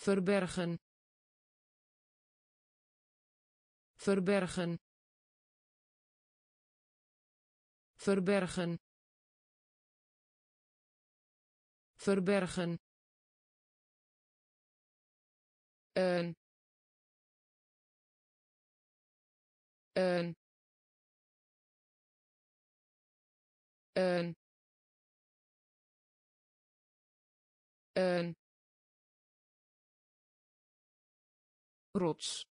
verbergen, verbergen, verbergen, verbergen, een, een, een, een, rots,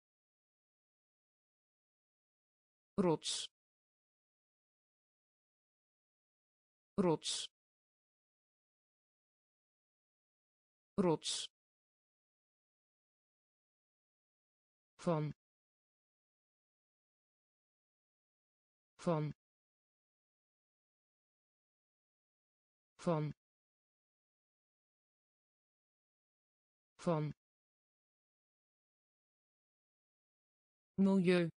rots, rots, rots, van, van, van, van, milieu,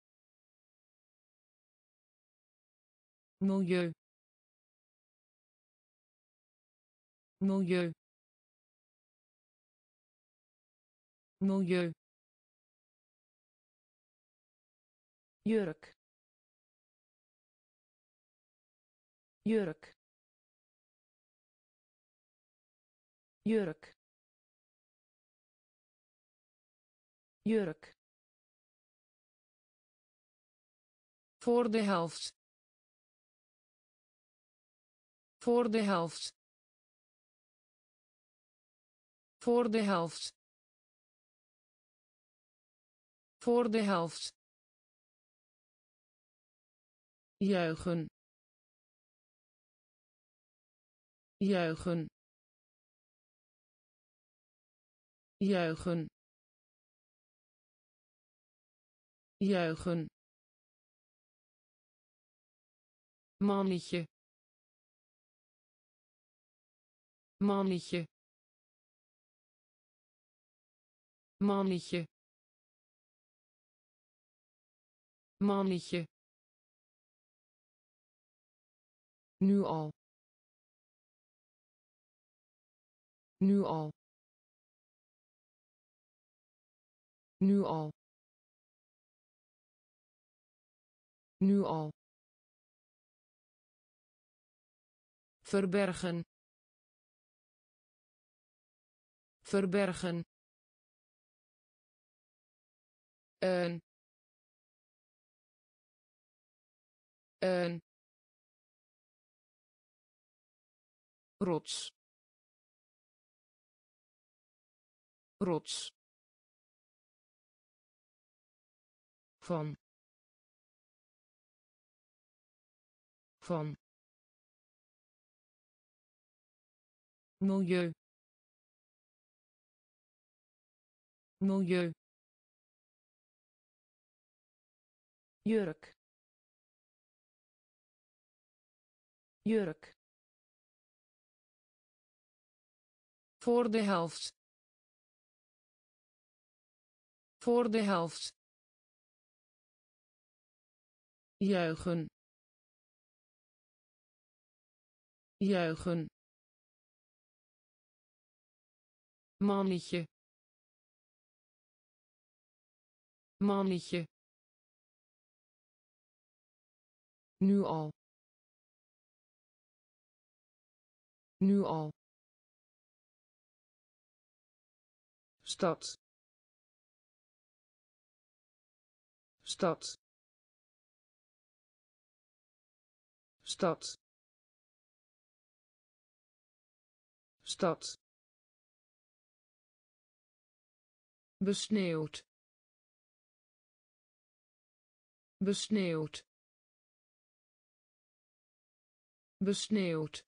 milieu, milieu, milieu, jurk, jurk, jurk, jurk, voor de helft, voor de helft, voor de helft, voor de helft, juichen, juichen, juichen, juichen, mannetje, mannetje, mannetje, mannetje, nu al, nu al, nu al, nu al, verbergen, verbergen, een, een, rots, rots, van, van, milieu, milieu, jurk, jurk, voor de helft, voor de helft, juichen, juichen, mannetje, mannetje, nu al, nu al, stad, stad, stad, stad, besneeuwd, besneeuwd, besneeuwd,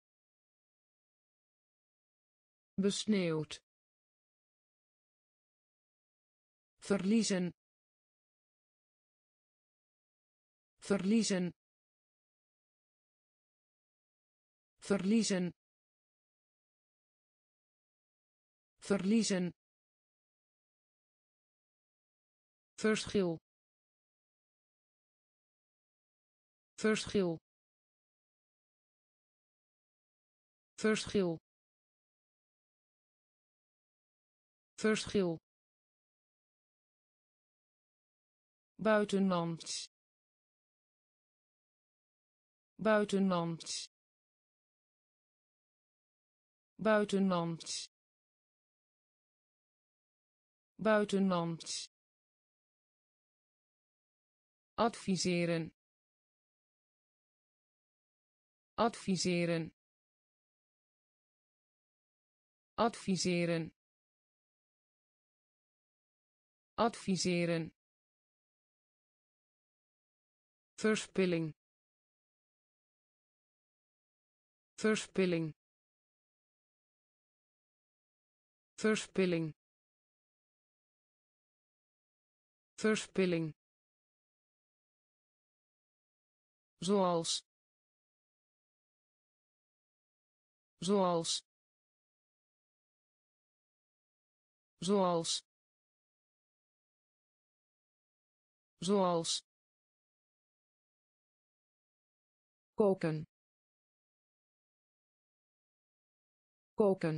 besneeuwd, verliezen, verliezen, verliezen, verliezen, verschil, verschil, verschil, verschil, buitenlands, buitenlands, buitenlands, buitenlands, adviseren, adviseren, adviseren, adviseren, verspilling, verspilling, verspilling, verspilling, zoals, zoals, zoals, zoals, koken, koken,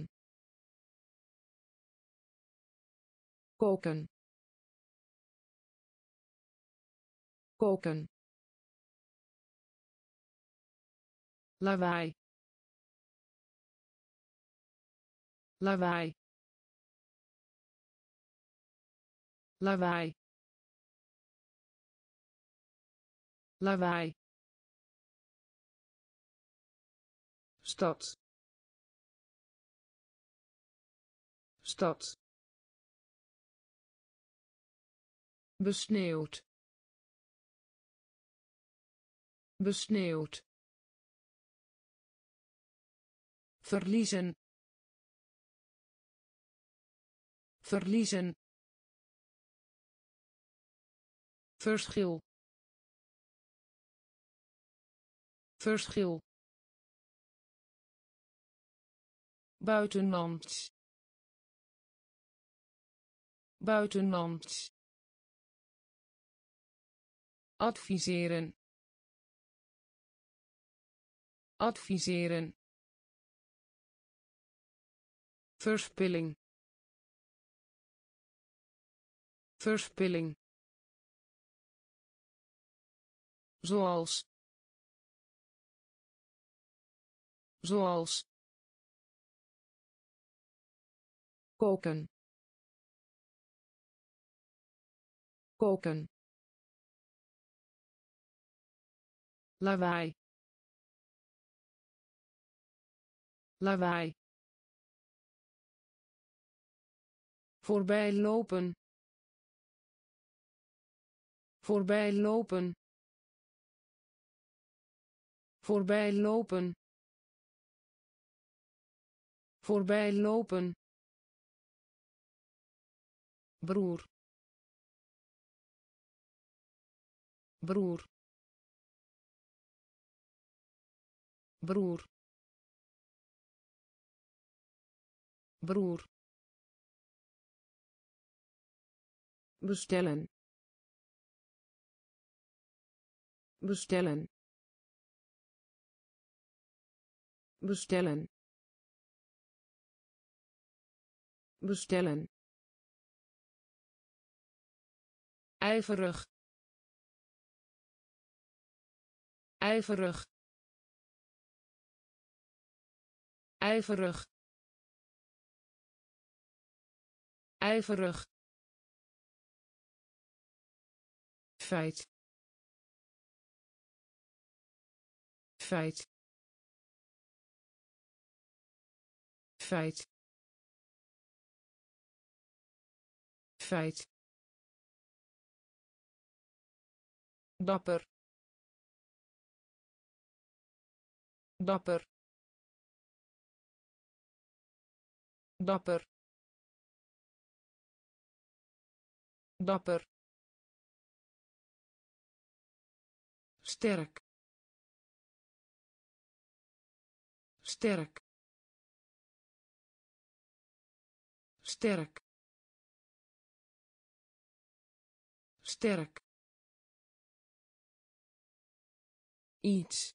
koken, koken, lawaai, lawaai, lawaai, lawaai, stad, stad, besneeuwd, besneeuwd, verliezen, verliezen, verschil, verschil, buitenlands, buitenlands, adviseren, adviseren, verspilling, verspilling, zoals, zoals, koken, koken, lawaai, lawaai, voorbij lopen, voorbij lopen, voorbij lopen, voorbij lopen, broer, broer, broer, broer, bestellen, bestellen, bestellen, bestellen, ijverig, ijverig, ijverig, ijverig, feit, feit, feit, feit, dapper, dapper, dapper, dapper, sterk, sterk, sterk, sterk, iets,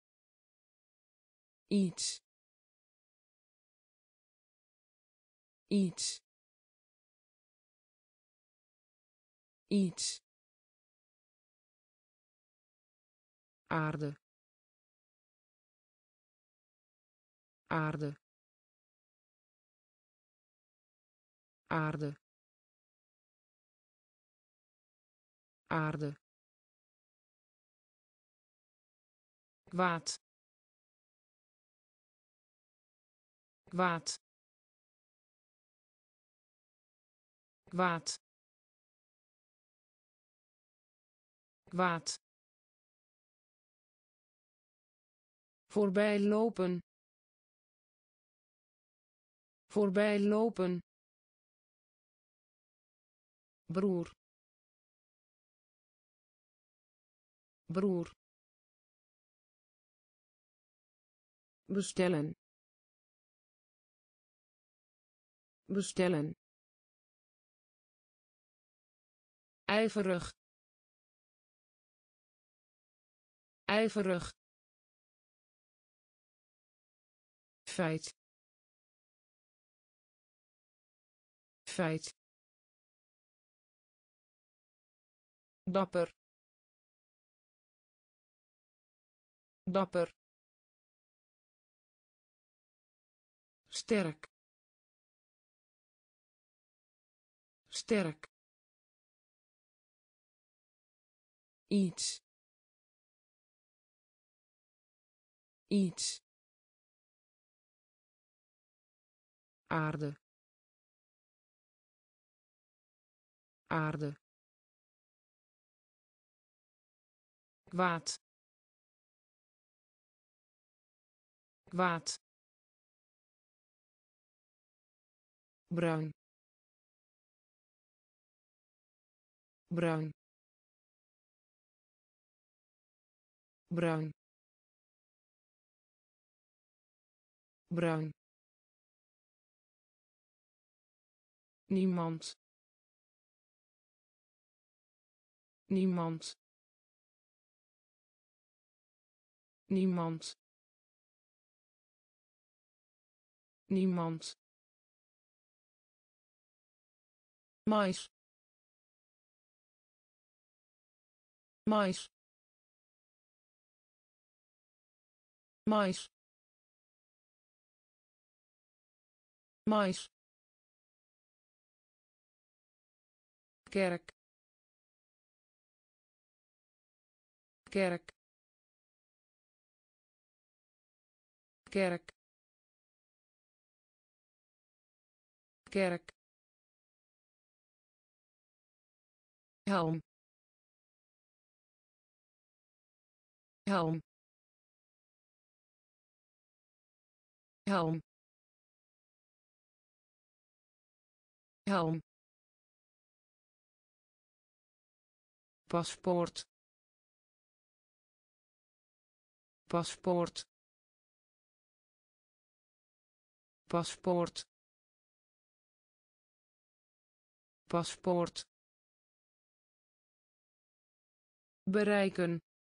iets, iets, iets, aarde, aarde, aarde, aarde, kwaad, kwaad, kwaad, kwaad, voorbij lopen, voorbij lopen, broer, broer, bestellen, bestellen, ijverig, ijverig, feit, feit, dapper, dapper, sterk, sterk, iets, iets, aarde, aarde, kwaad, kwaad, bruin, bruin, bruin, bruin, niemand, niemand, niemand, niemand, mais, mais, mais, mais, kerk, kerk, kerk, kerk, helm, helm, helm, helm, paspoort, paspoort, paspoort, paspoort, bereiken,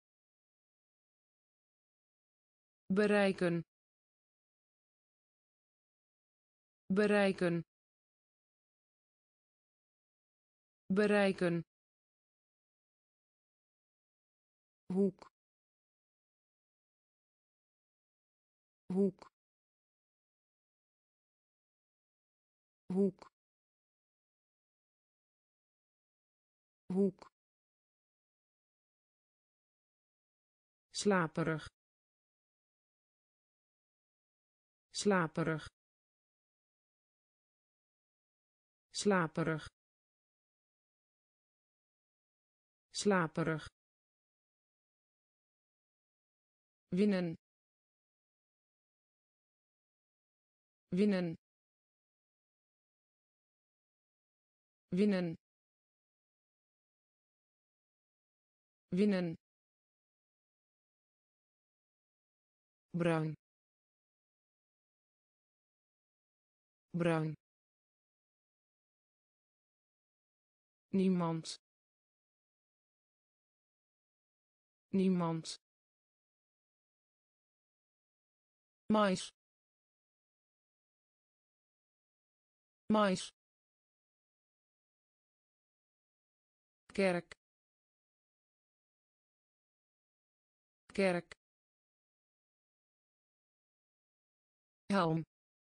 bereiken, bereiken, bereiken, hoek, hoek, hoek, hoek, slaperig, slaperig, slaperig, slaperig, winnen, winnen, winnen, winnen, bruin, bruin, niemand, niemand, mais, mais, kerk, kerk, helm,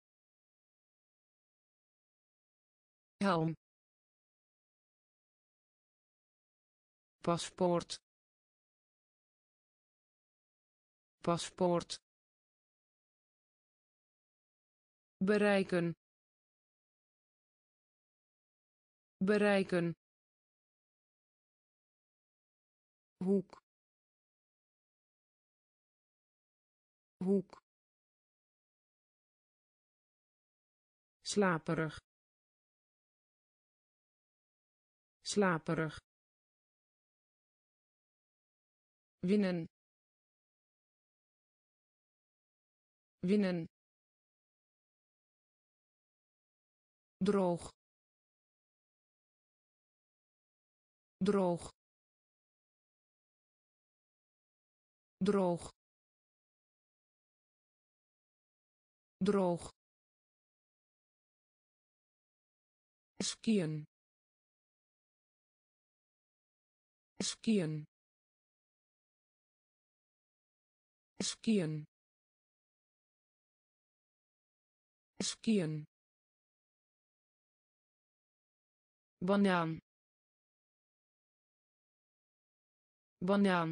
helm, paspoort, paspoort, bereiken, bereiken, hoek, hoek, slaperig, slaperig, winnen, winnen, droog, droog, droog, droog, skiën, skiën, skiën, skiën, banaan, banaan,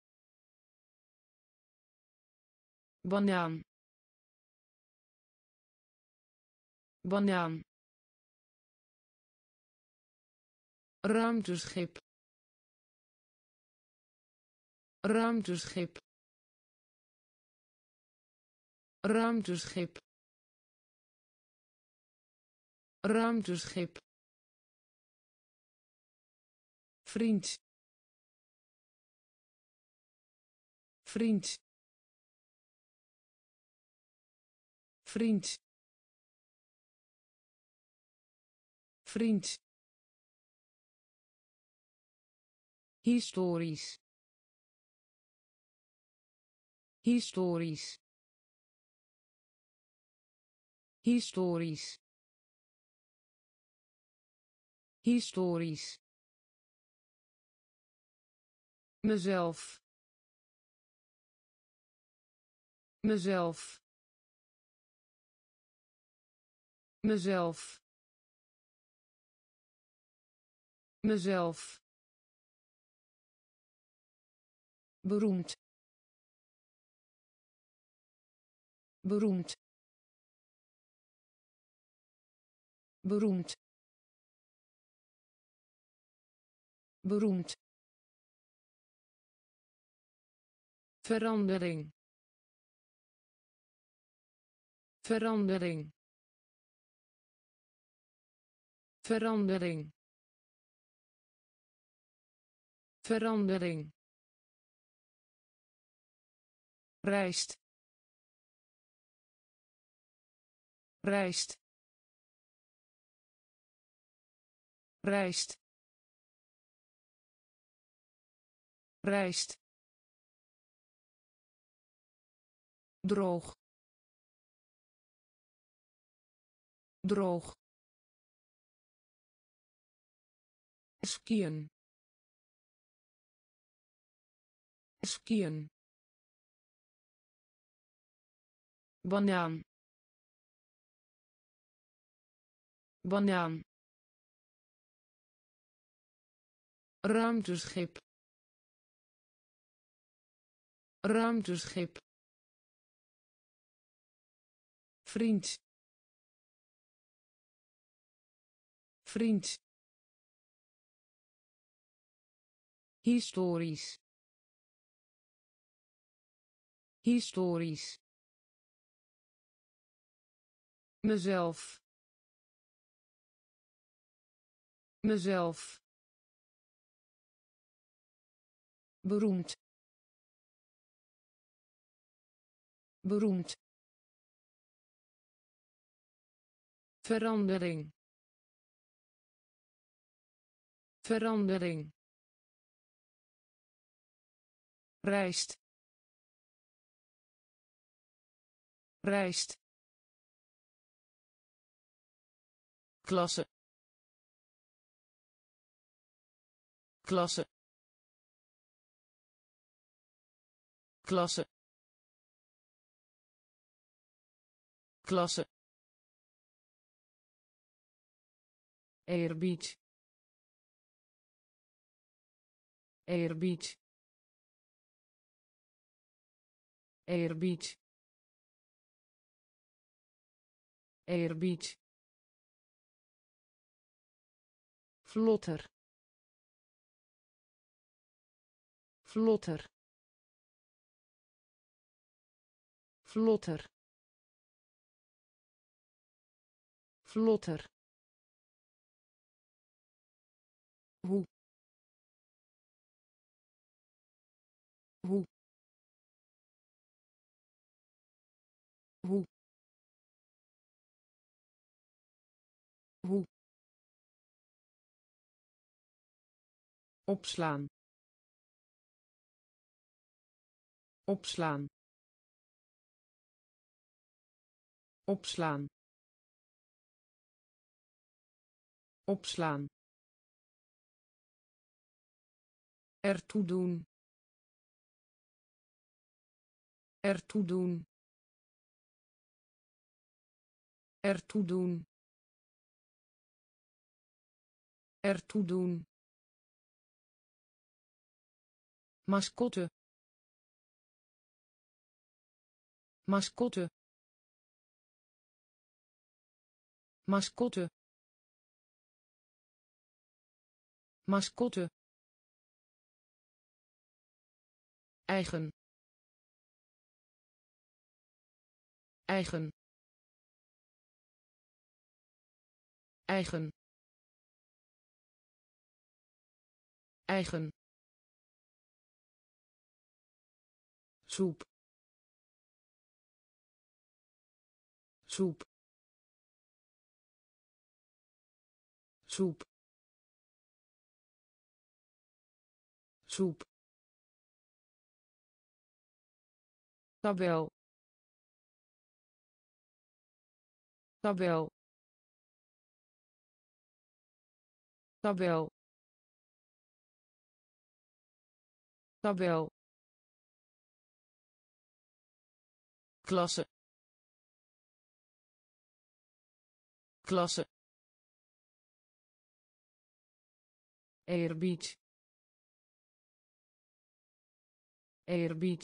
banaan, banaan, ruimteschip, ruimteschip, ruimteschip, ruimteschip, vriend, vriend, vriend, vriend, historisch, historisch, historisch, historisch, mezelf, mezelf, mezelf, mezelf, beroemd, beroemd, beroemd, beroemd, verandering, verandering, verandering, verandering, rijst, rijst, rijst, rijst, droog, droog, skiën, skiën, banaan, banaan, ruimteschip, ruimteschip, vriend, vriend, historisch, historisch, mezelf, mezelf, beroemd, beroemd, verandering, verandering, rijst, rijst, klasse klasse klasse klasse eerbied eerbied eerbied eerbied vlotter vlotter vlotter vlotter hoe hoe hoe hoe opslaan opslaan opslaan opslaan ertoe doen ertoe doen ertoe doen ertoe doen mascotte mascotte mascotte mascotte eigen eigen eigen eigen soep soep soep soep tabel tabel tabel tabel klasse klasse eerbied eerbied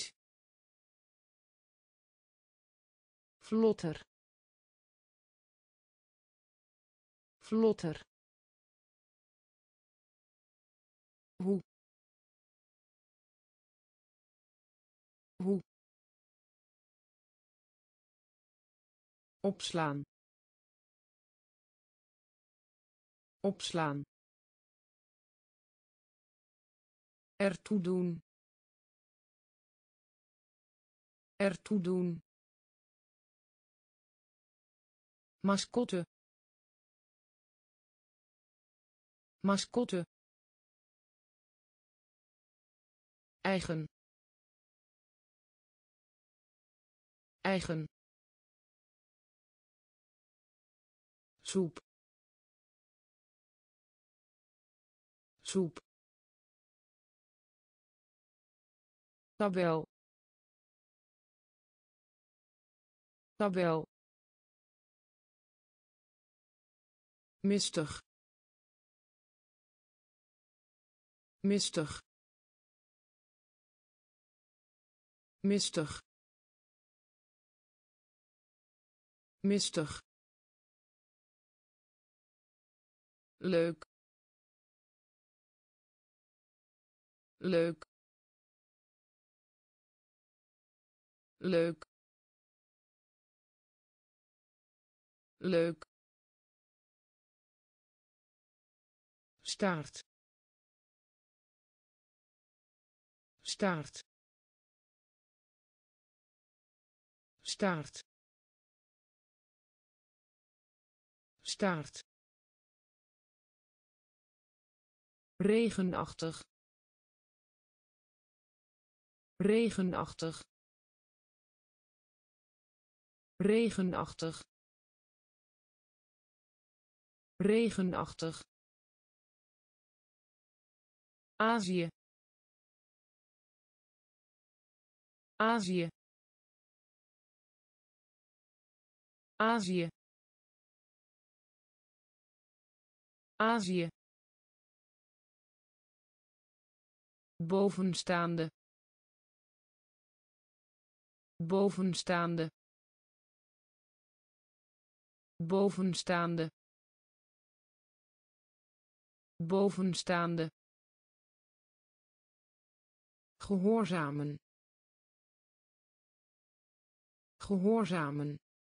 vlotter vlotter hoe hoe opslaan opslaan ertoe doen ertoe doen mascotte mascotte eigen eigen soep soep tabel tabel mistig mistig mistig mistig leuk leuk leuk leuk staart staart staart staart regenachtig regenachtig regenachtig regenachtig, Azië, Azië, Azië, Azië, bovenstaande, bovenstaande, bovenstaande, bovenstaande, gehoorzamen, gehoorzamen,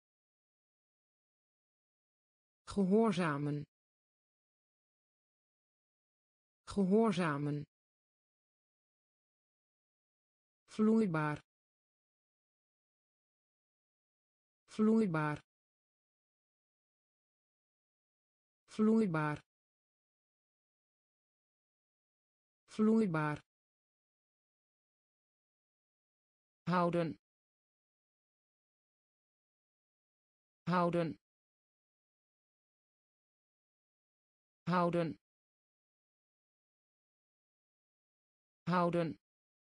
gehoorzamen, gehoorzamen, vloeibaar, vloeibaar, vloeibaar, vloeibaar, houden, houden, houden, houden,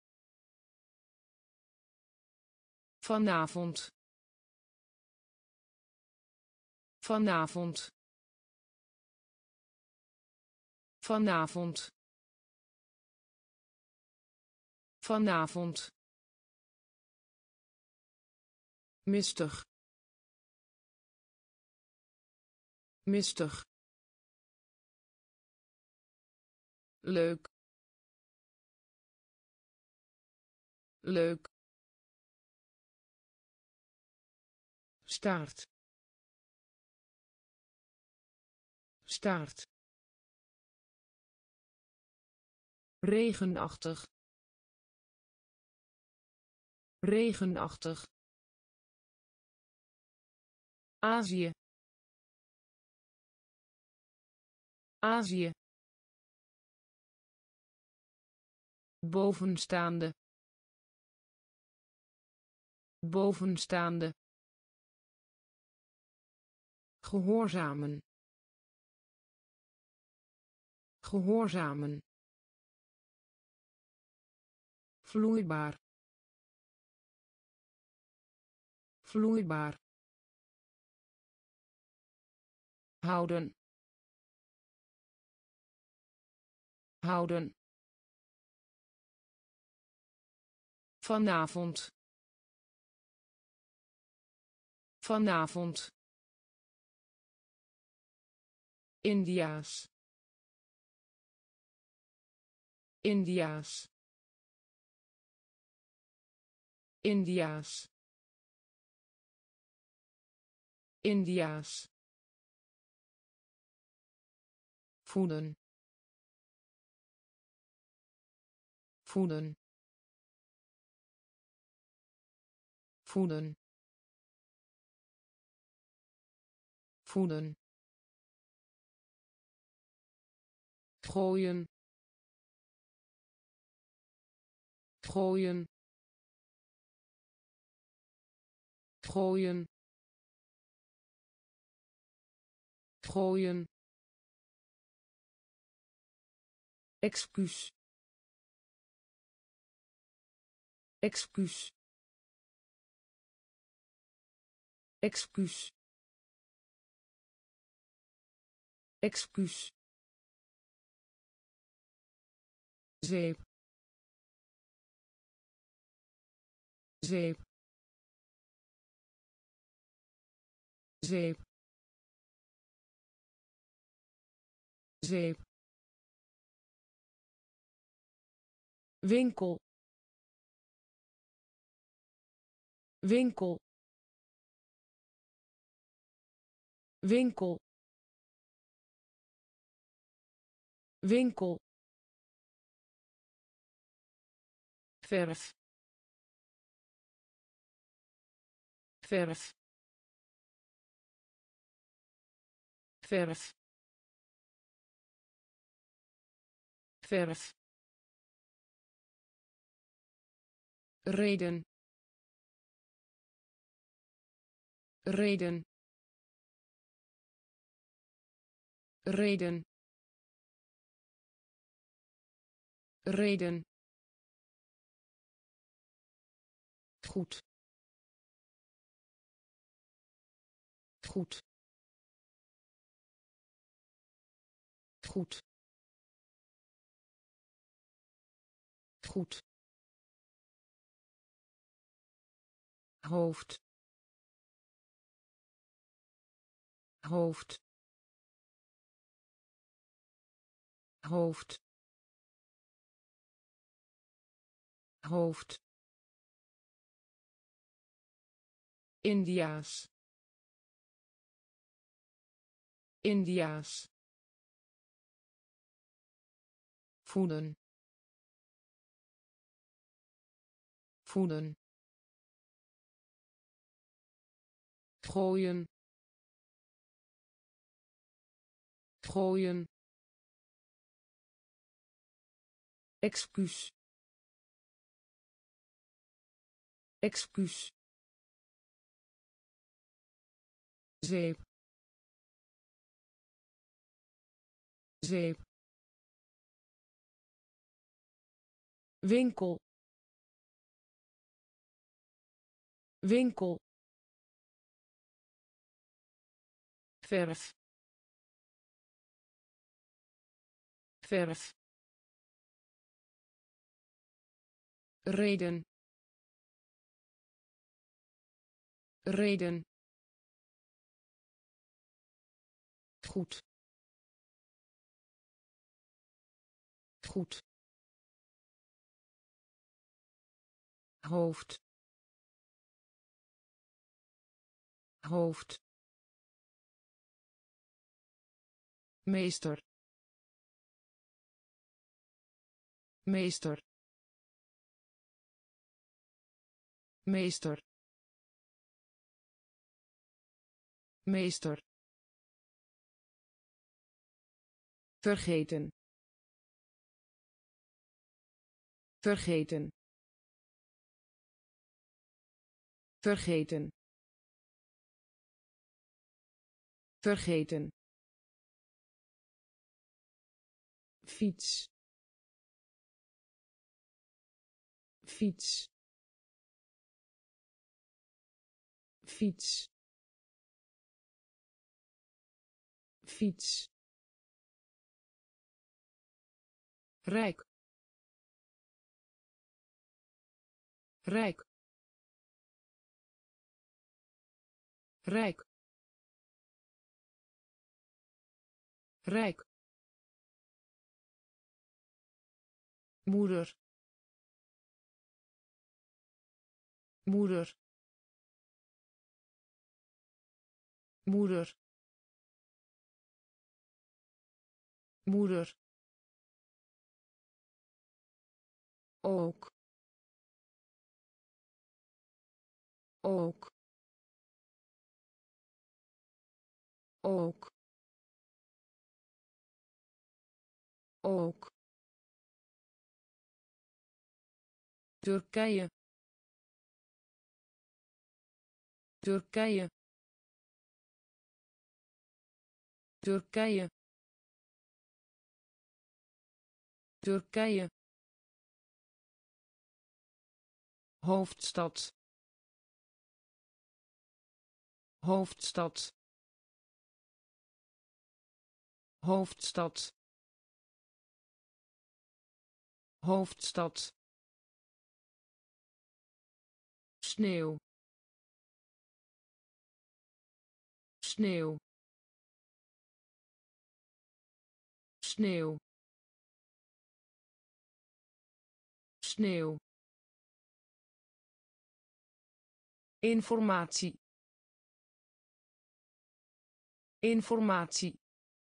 vanavond, vanavond, vanavond, vanavond, mistig, mistig, leuk, leuk, staart, staart, regenachtig, regenachtig, Azië, Azië, bovenstaande, bovenstaande, gehoorzamen, gehoorzamen, vloeibaar, vloeibaar, houden, houden, vanavond, vanavond, Indiaas, Indiaas, Indiaas, Indiaas, voeden, voeden, voeden, voeden, gooien, gooien, gooien, gooien, excuus, excuus, excuus, excuus, zeep, zeep, zeep, zeep, winkel, winkel, winkel, winkel, verf, verf, verf, verf, reden, reden, reden reden goed goed goed goed hoofd hoofd hoofd hoofd Indiaas Indiaas voeden voeden gooien gooien excuus excuus zeep zeep winkel winkel verf verf reden reden goed goed hoofd hoofd meester meester meester meester vergeten vergeten vergeten vergeten fiets fiets fiets fiets rijk rijk rijk rijk moeder moeder moeder moeder ook ook ook ook Turkije Turkije Turkije Turkije hoofdstad hoofdstad hoofdstad hoofdstad sneeuw sneeuw sneeuw sneeuw informatie informatie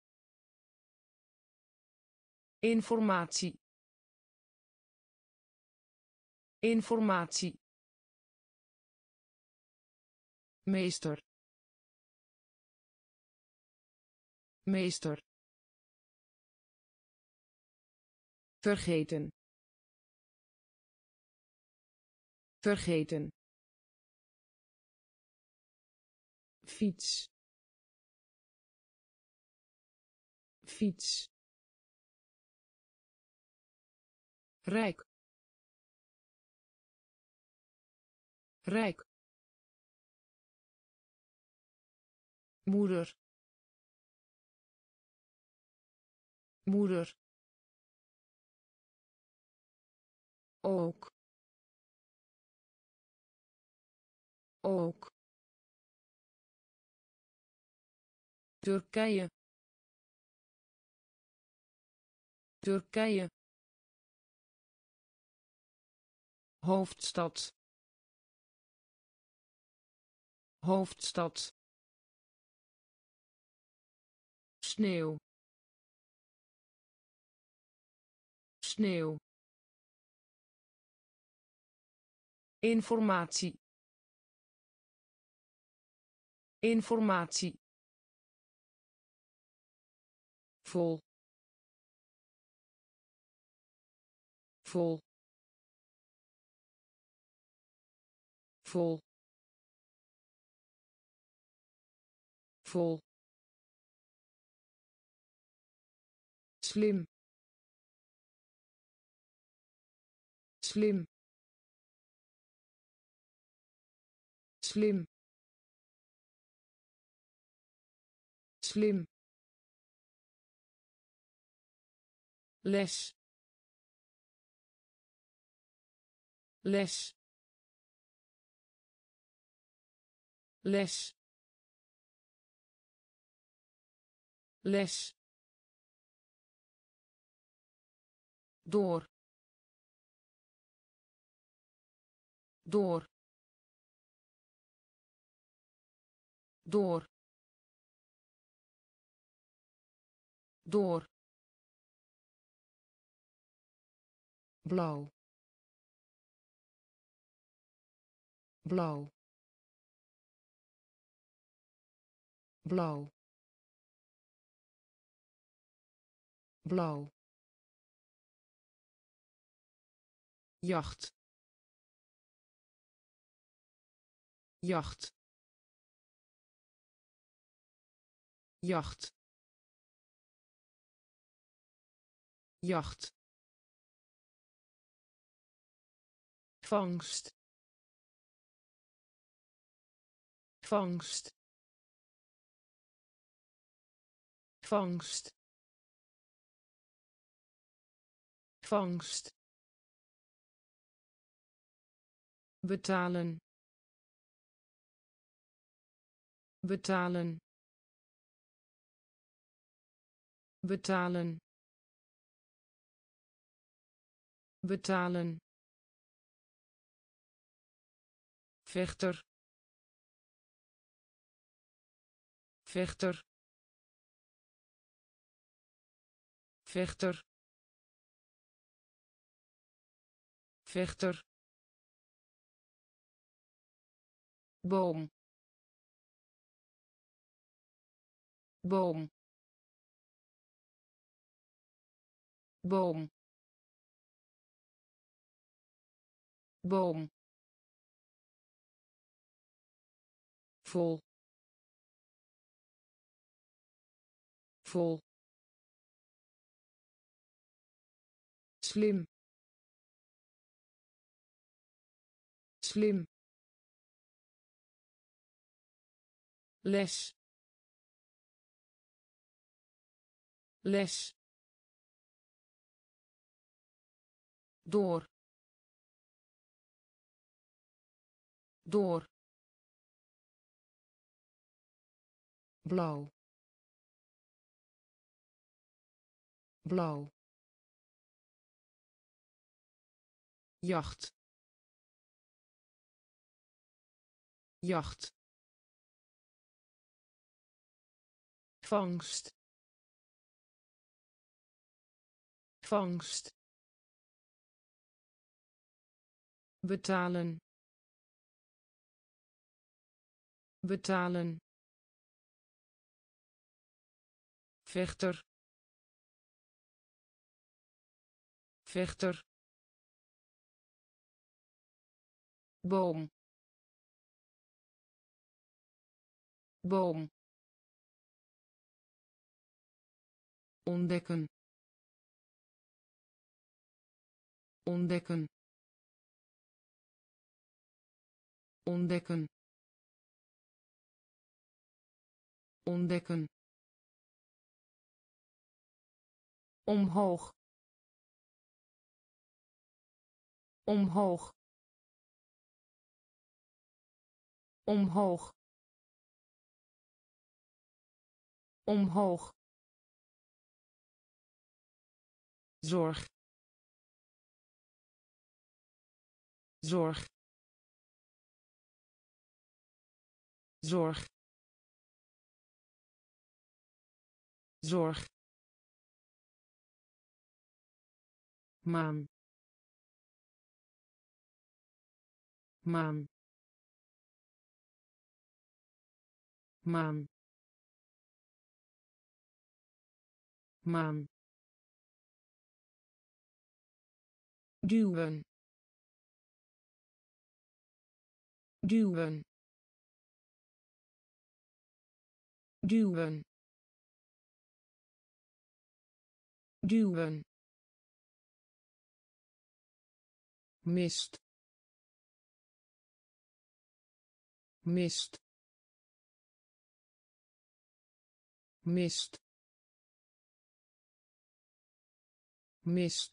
informatie informatie meester meester vergeten vergeten fiets fiets, rijk, rijk, moeder, moeder, ook, ook, Turkije, Turkije, hoofdstad, hoofdstad, sneeuw, sneeuw, informatie, informatie, vol, vol, vol, vol, slim, slim, slim, slim, les, les, les, les, door, door, door, door, blauw, blauw, blauw, blauw, jacht, jacht, jacht, jacht, vangst, vangst, vangst, vangst, betalen, betalen, betalen, betalen, vechter, vechter, vechter, vechter, boom, boom, boom, boom, vol, vol, slim, slim, les, les, door, door, blauw, blauw, jacht, jacht, vangst, vangst, betalen, betalen, vechter, vechter, boom, boom, ontdekken ontdekken ontdekken ontdekken omhoog omhoog omhoog omhoog zorg zorg zorg zorg maan maan maan maan duwen duwen duwen duwen mist mist mist mist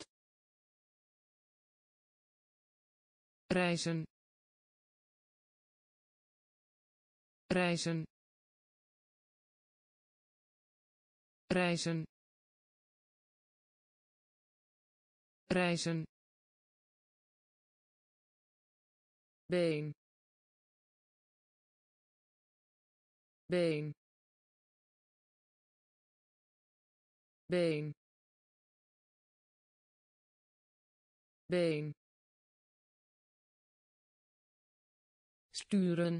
reizen reizen reizen reizen been been been been sturen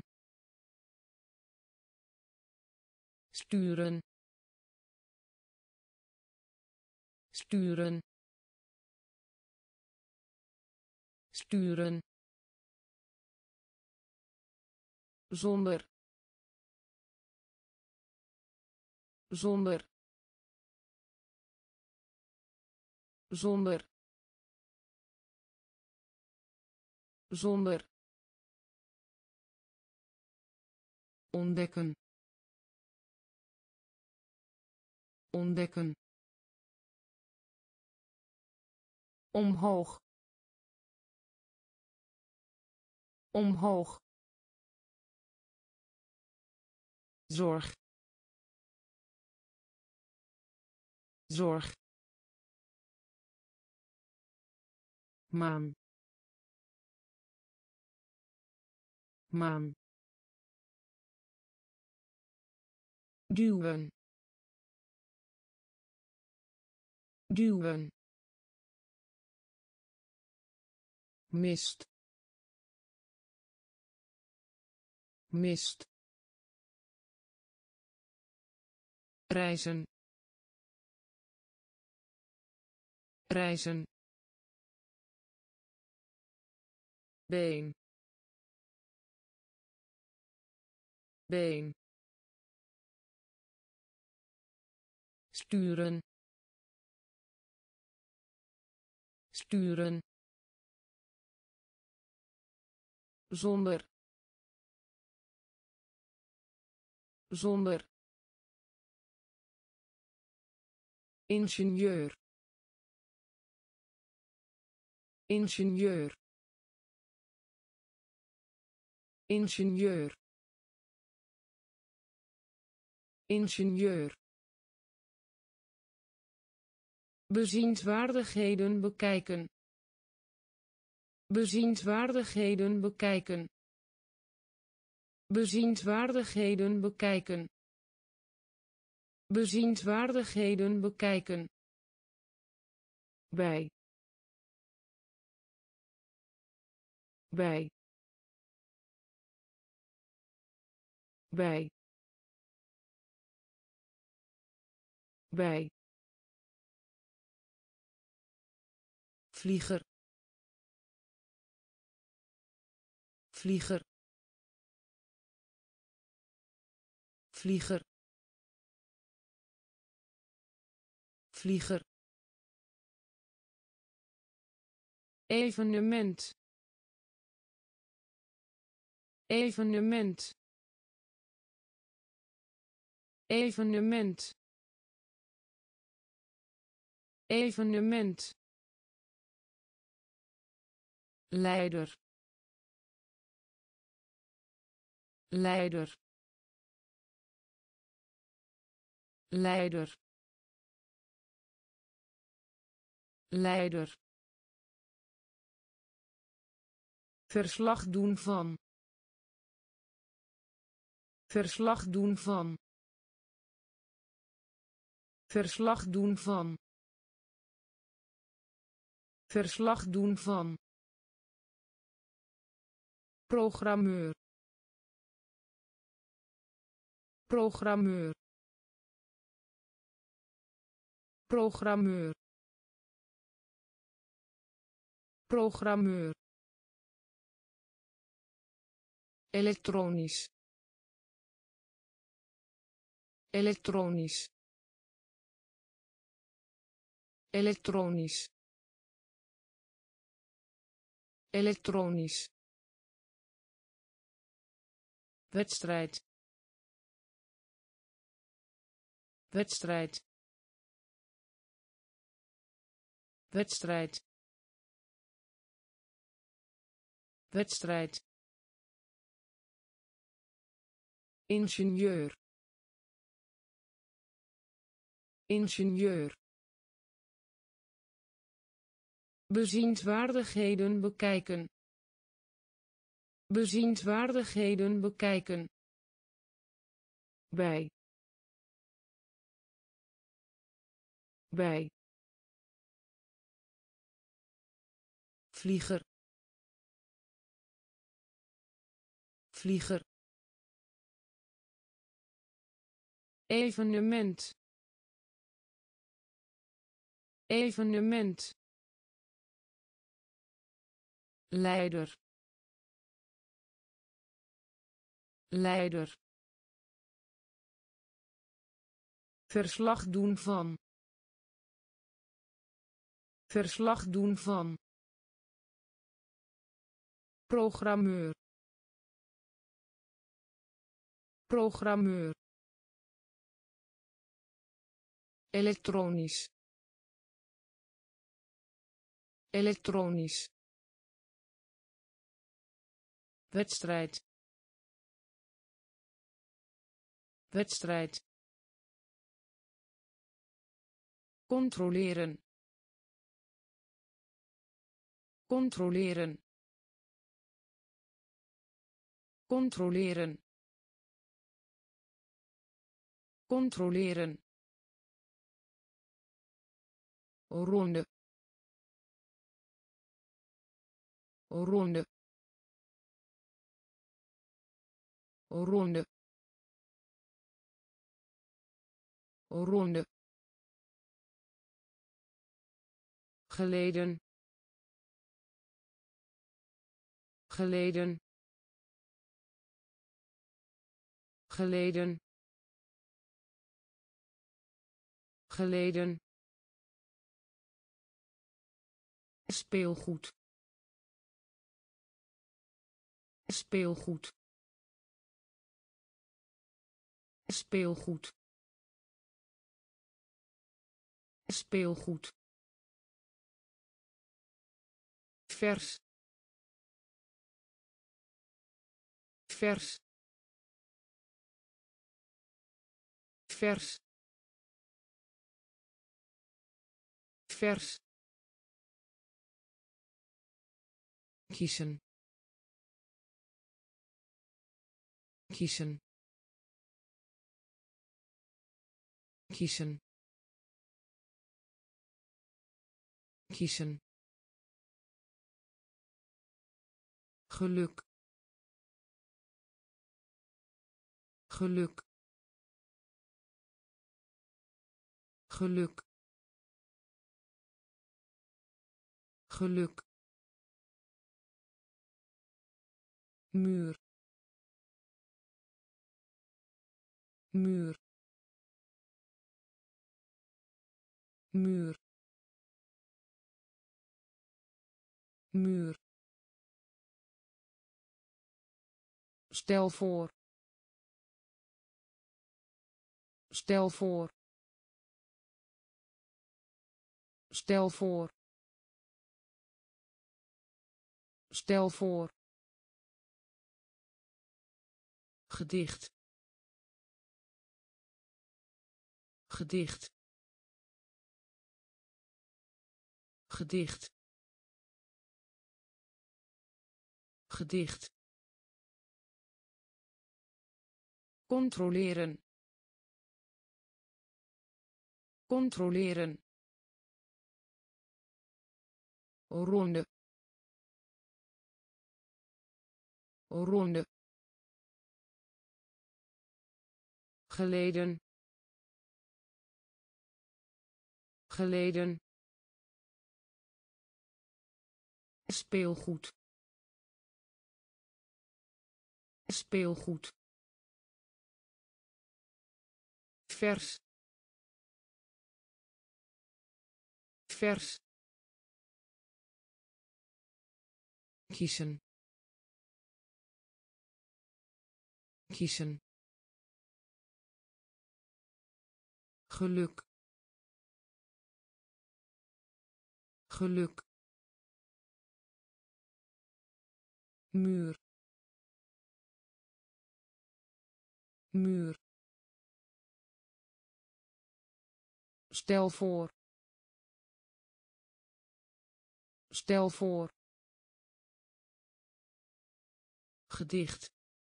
sturen sturen sturen zonder zonder zonder zonder ontdekken ontdekken omhoog omhoog zorg zorg maan maan duwen duwen mist mist reizen reizen been been sturen sturen zonder zonder ingenieur ingenieur ingenieur ingenieur bezienswaardigheden bekijken bezienswaardigheden bekijken bezienswaardigheden bekijken bezienswaardigheden bekijken bij bij bij bij vlieger vlieger vlieger vlieger, evenement, evenement, evenement, evenement, leider, leider, leider, leider, verslag doen van, verslag doen van, verslag doen van, verslag doen van, programmeur, programmeur, programmeur, programmeur, elektronisch, elektronisch, elektronisch, elektronisch, wedstrijd, wedstrijd, wedstrijd, wedstrijd, ingenieur, ingenieur, bezienswaardigheden bekijken, bezienswaardigheden bekijken, bij, bij, vlieger, vlieger, evenement, evenement, leider, leider, verslag doen van, verslag doen van, programmeur, programmeur, elektronisch, elektronisch, wedstrijd, wedstrijd, controleren, controleren, controleren, controleren, ronde, ronde, ronde, ronde, geleden, geleden, geleden, geleden, speelgoed, speelgoed, speelgoed, speelgoed, vers, vers, vers, vers, kiezen, kiezen, kiezen, kiezen, geluk, geluk, geluk, geluk, muur, muur, muur, muur. Stel voor, stel voor, stel voor, stel voor. Gedicht, gedicht, gedicht, gedicht. Controleren, controleren. Ronde, ronde. Geleden, geleden. Speelgoed, speelgoed. Vers, vers. Kiezen, kiezen. Geluk, geluk. Muur, muur. Stel voor, stel voor. Gedicht,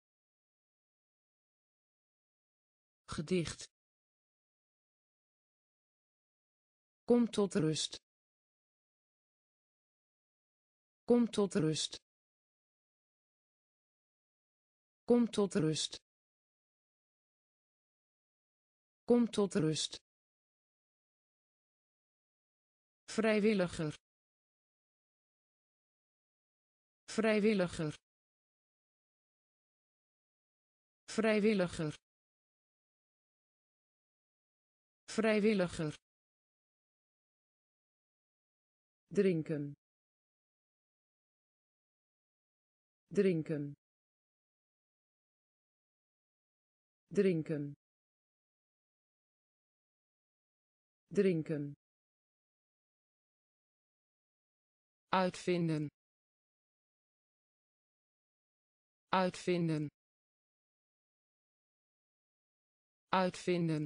gedicht. Kom tot rust, kom tot rust, kom tot rust, kom tot rust. Vrijwilliger, vrijwilliger, vrijwilliger, vrijwilliger. Drinken, drinken, drinken, drinken. Uitvinden, uitvinden, uitvinden,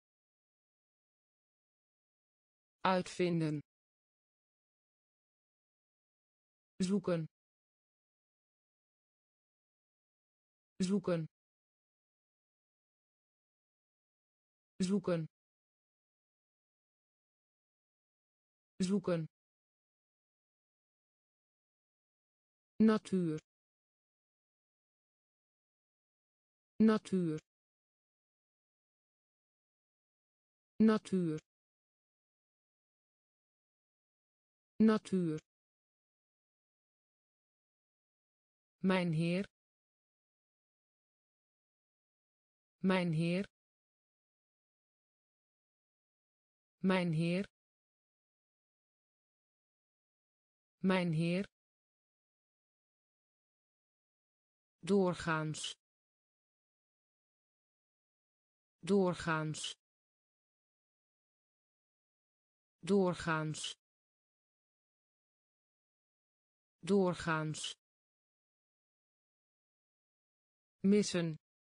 uitvinden. Zoeken, zoeken, zoeken, zoeken. Natuur, natuur, natuur, natuur. Mijn heer, mijn heer, mijn heer, mijn heer. Doorgaans, doorgaans, doorgaans, doorgaans. Missen,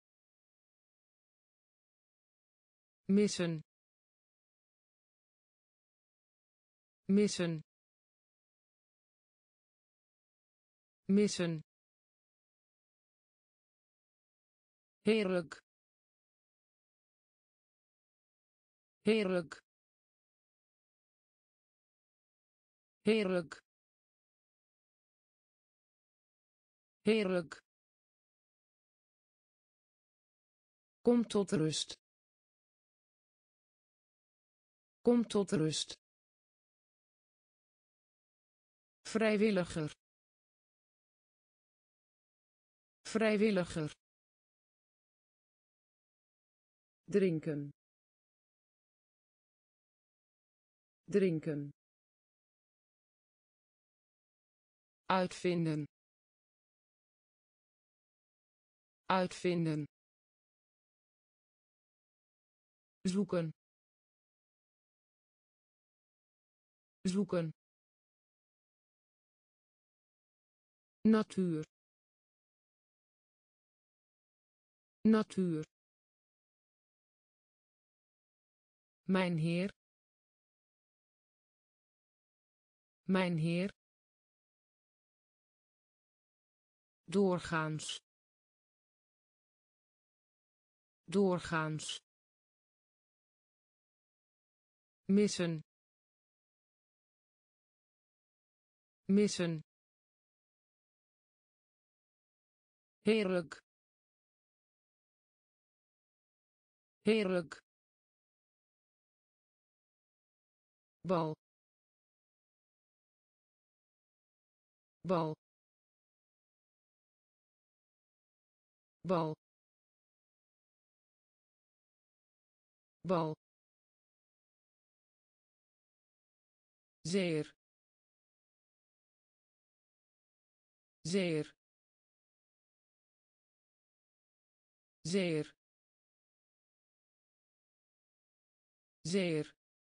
missen, missen, missen. Heerlijk, heerlijk, heerlijk, heerlijk. Kom tot rust, kom tot rust. Vrijwilliger, vrijwilliger. Drinken, drinken, uitvinden, uitvinden, zoeken, zoeken, natuur, natuur, mijn heer, mijn heer, doorgaans, doorgaans, missen, missen, heerlijk, heerlijk, bal, bal, bal, bal, zeer, zeer, zeer, zeer,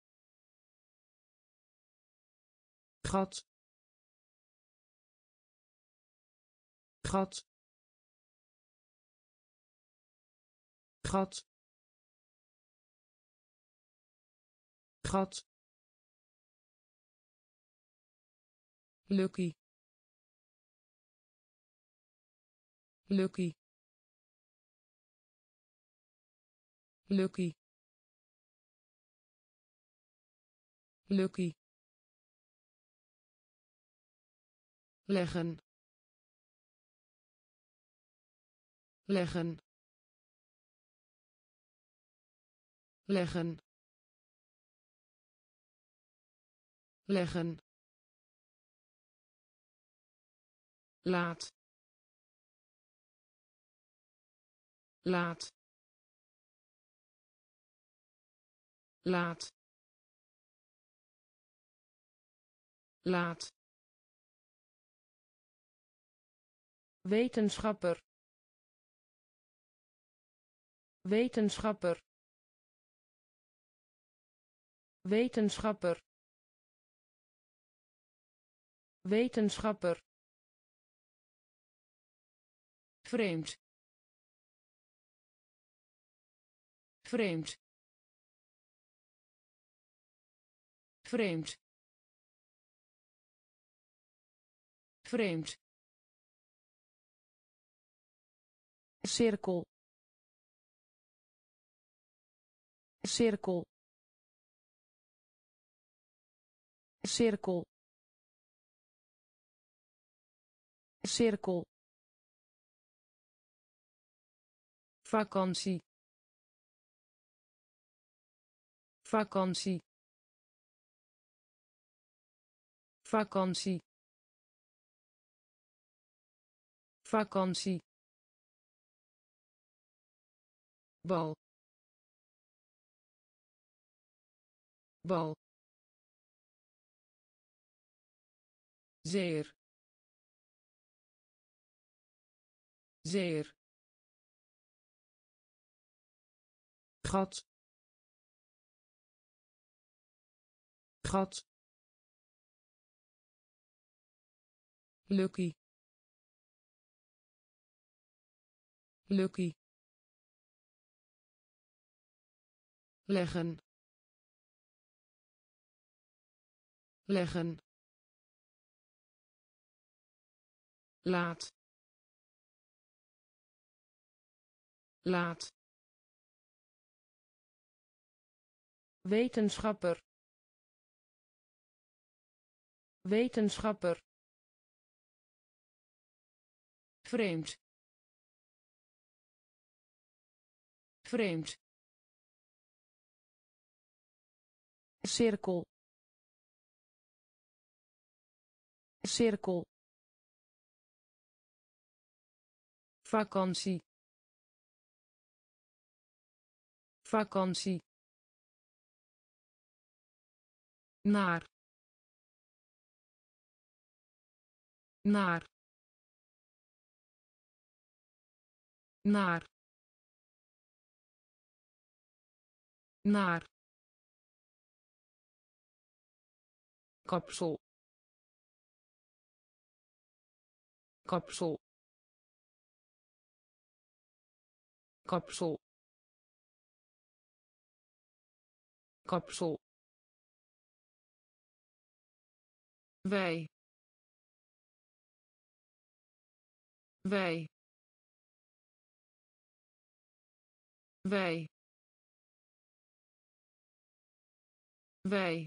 gat, gat, gat, gat, lucky, lucky, lucky, lucky, leggen, leggen, leggen, leggen, laat, laat, laat, laat, wetenschapper, wetenschapper, wetenschapper, wetenschapper, vreemd, vreemd, vreemd, vreemd, cirkel, cirkel, cirkel, cirkel, vakantie, vakantie, vakantie, vakantie, bal, bal, zeer, zeer, gat, gat, lucky, lucky, leggen, leggen, laat, laat, wetenschapper, wetenschapper, vreemd, vreemd, cirkel, cirkel, vakantie, vakantie, naar naar naar naar kapsel kapsel kapsel kapsel wij wij wij wij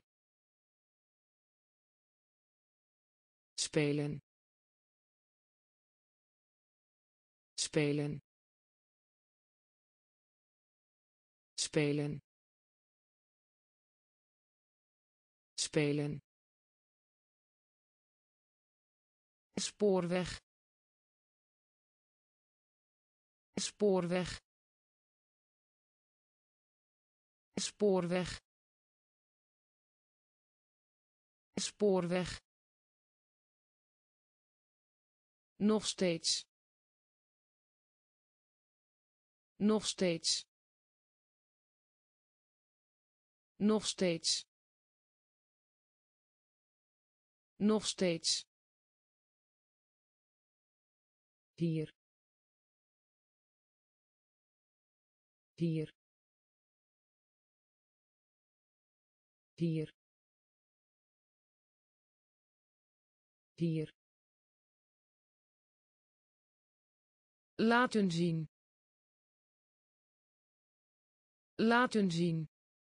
spelen spelen spelen spelen spoorweg spoorweg spoorweg spoorweg nog steeds nog steeds nog steeds nog steeds hier hier hier hier laten zien laten zien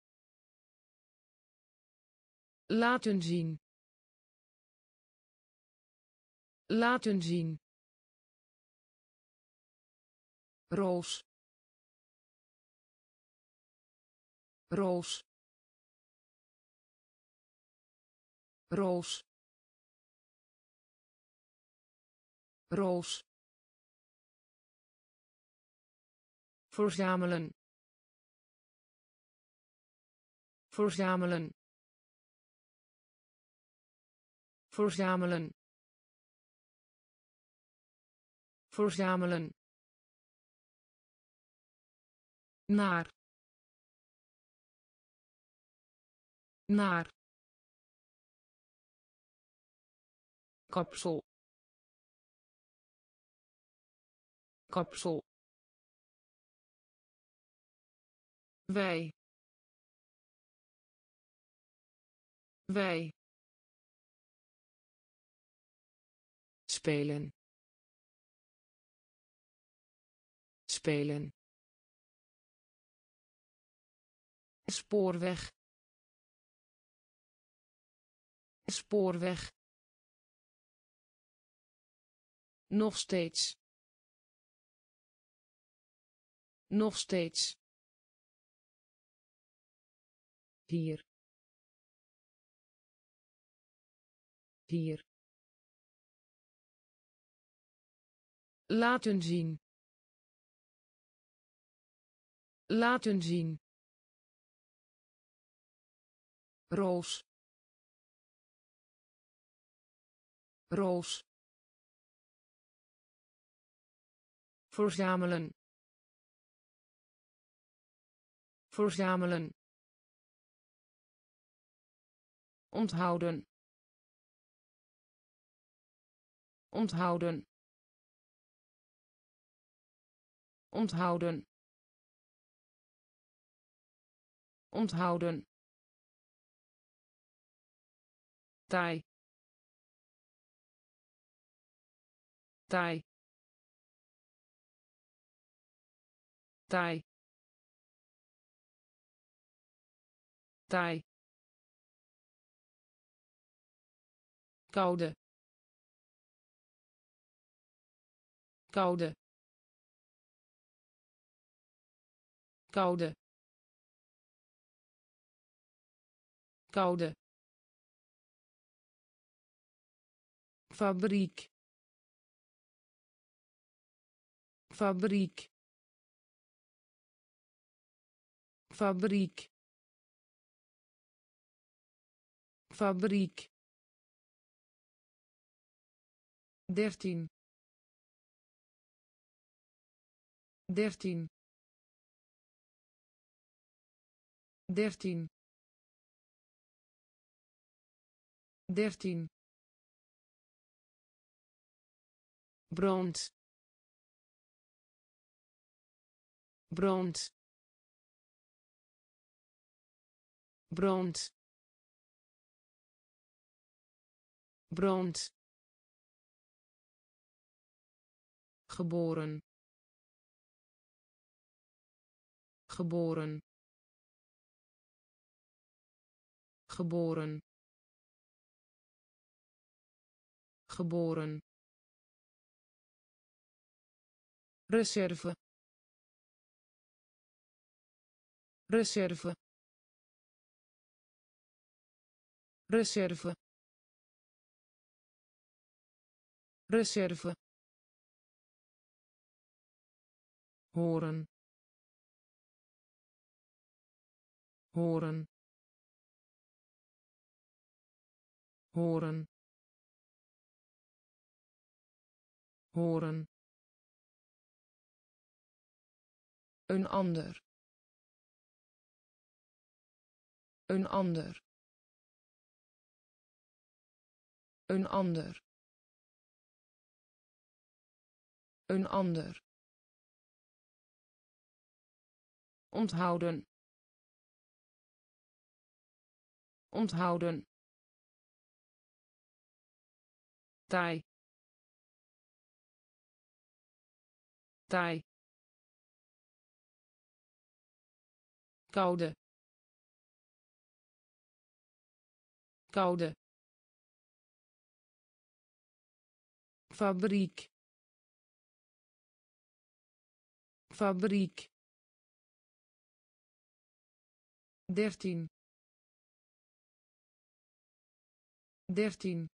laten zien laten zien roos roos roos roos verzamelen verzamelen verzamelen verzamelen naar naar kapsel kapsel wij wij spelen spelen spoorweg spoorweg nog steeds nog steeds hier hier laten zien laten zien roos roos verzamelen verzamelen onthouden onthouden onthouden onthouden taai taai taai taai koude koude koude koude fabriek fabriek fabriek fabriek 13 13 13 13 brand brand brand brand geboren geboren geboren geboren reserve reserve reserve reserve horen horen horen horen een ander een ander een ander een ander onthouden onthouden taai taai koude koude fabriek fabriek 13 13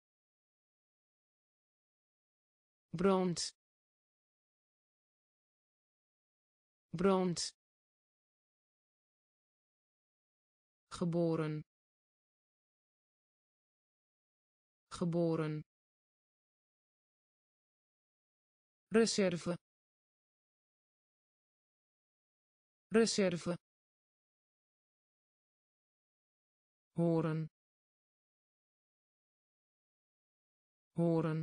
brand brand geboren geboren reserve reserve horen horen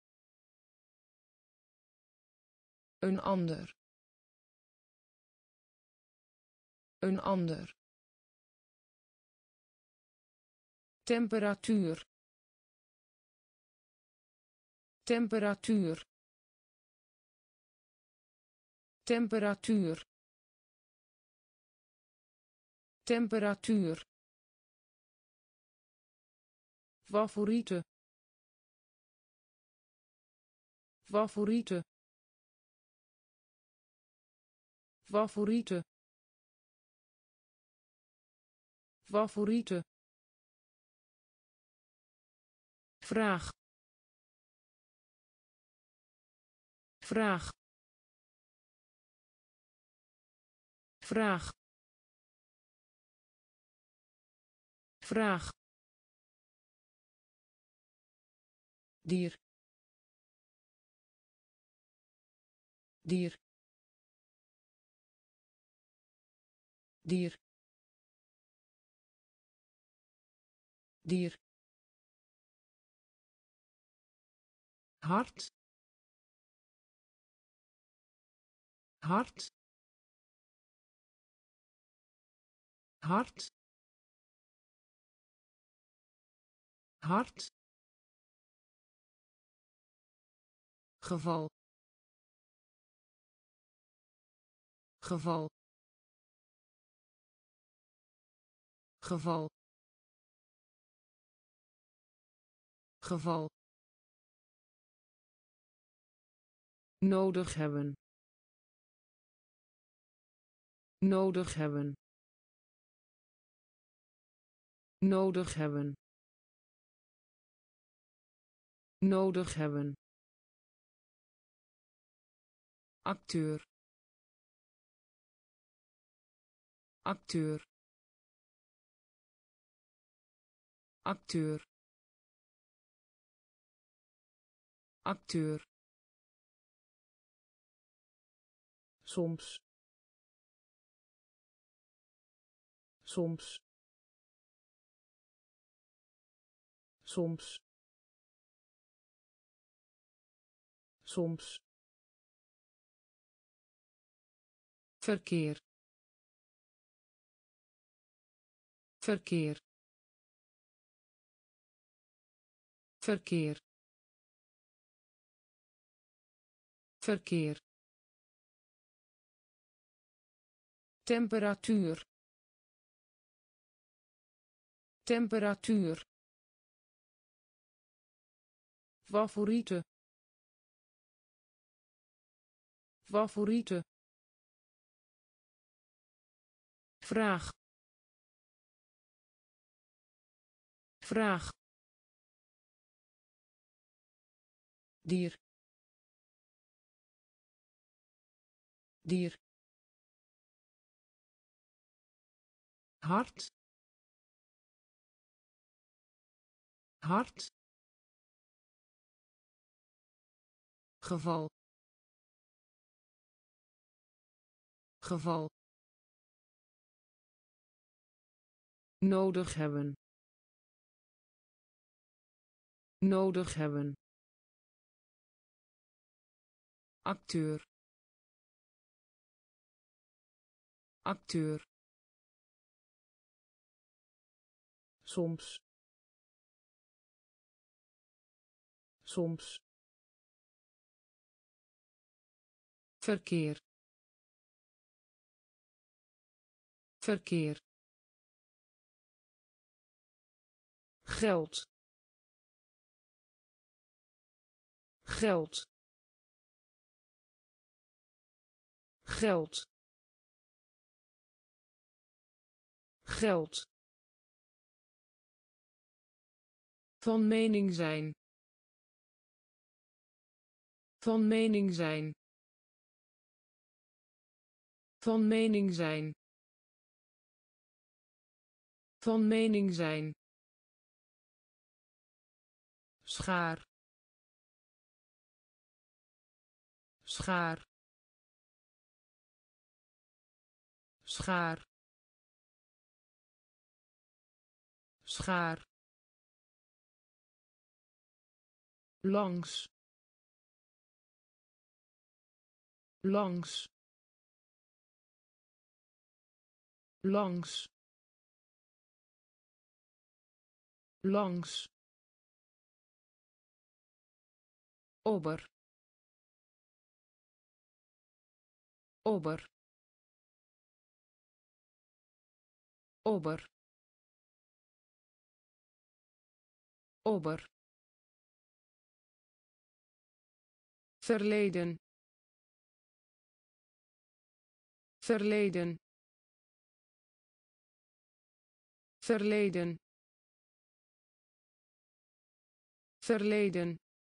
een ander een ander temperatuur temperatuur temperatuur temperatuur favoriete favoriete favoriete favoriete vraag vraag vraag vraag dier dier dier dier hart hart hart hart geval geval geval geval nodig hebben nodig hebben nodig hebben nodig hebben acteur acteur acteur, acteur, soms, soms, soms, soms, verkeer, verkeer, verkeer, verkeer, temperatuur, temperatuur, favoriete, favoriete, vraag, vraag, dier, dier, hart, hart, geval, geval, nodig hebben, nodig hebben, acteur, acteur, soms, soms, verkeer, verkeer, geld, geld, geld, geld, van mening zijn, van mening zijn, van mening zijn, van mening zijn, schaar, schaar, schaar, schaar, langs, langs, langs, langs, ober, ober, ober, ober, verleden, verleden, verleden, verleden,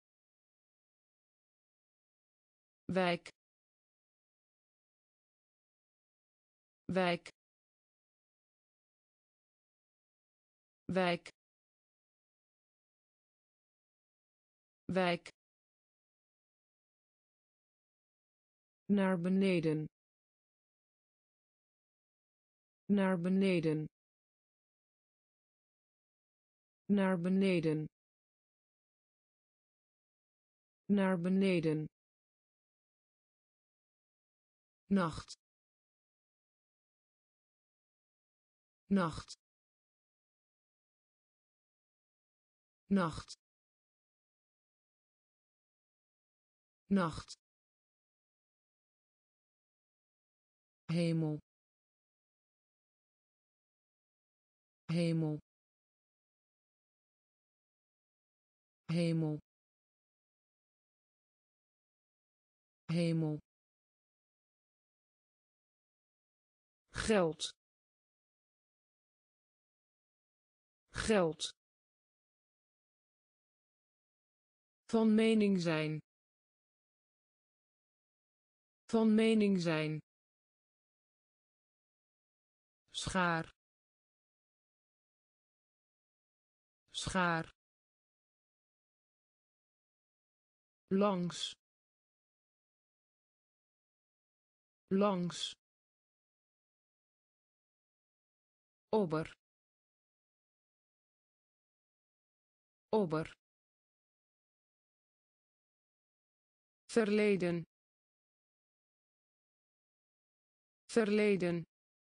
wijk, wijk, wijk, wijk, naar beneden, naar beneden, naar beneden, naar beneden, nacht, nacht, nacht, nacht, hemel, hemel, hemel, hemel, geld, geld, van mening zijn, van mening zijn, schaar, schaar, langs, langs, ober, ober, verleden, verleden,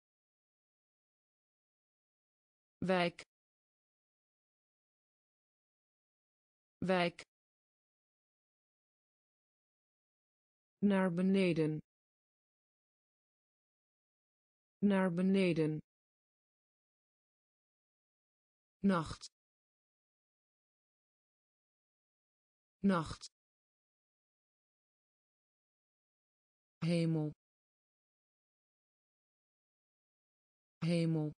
wijk, wijk, naar beneden, naar beneden, nacht, nacht, hemel, hemel,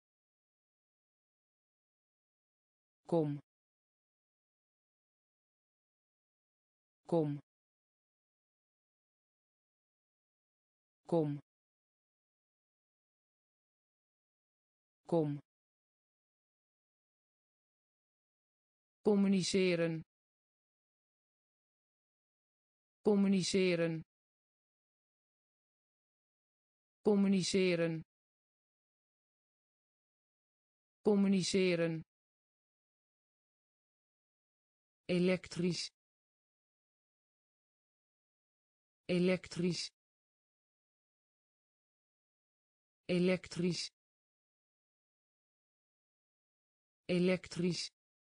kom, kom, kom, kom, communiceren, communiceren, communiceren, communiceren, elektrisch, elektrisch, elektrisch, elektrisch,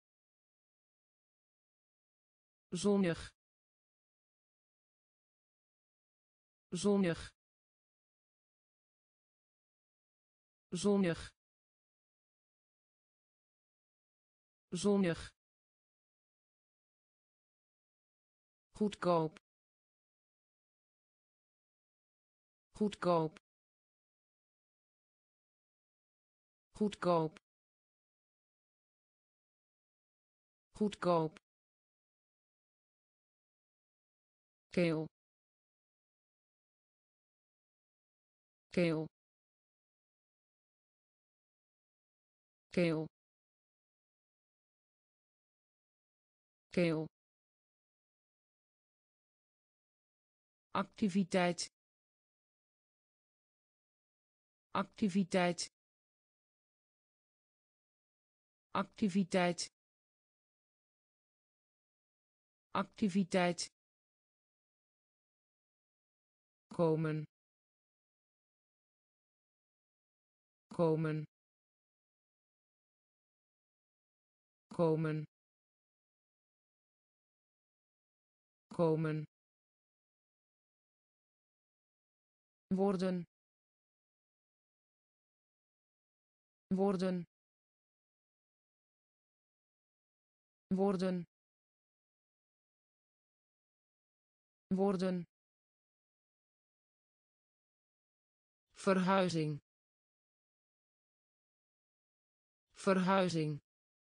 zonnig, zonnig, zonnig, zonnig, goedkoop, goedkoop, goedkoop, goedkoop, keel, keel, keel, keel, activiteit, activiteit, activiteit, activiteit, komen, komen, komen, komen, worden, worden, worden, worden, verhuizing, verhuizing,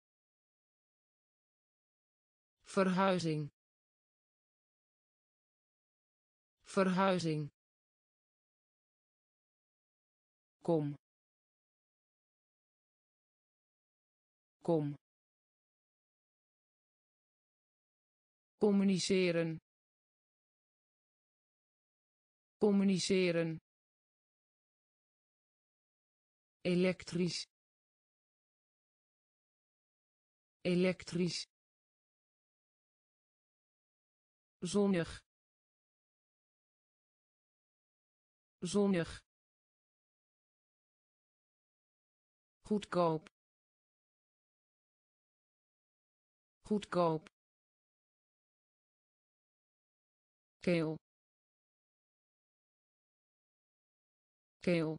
verhuizing, verhuizing, kom, kom, communiceren, communiceren, elektrisch, elektrisch, zonnig, zonnig, goedkoop, goedkoop, keel, keel,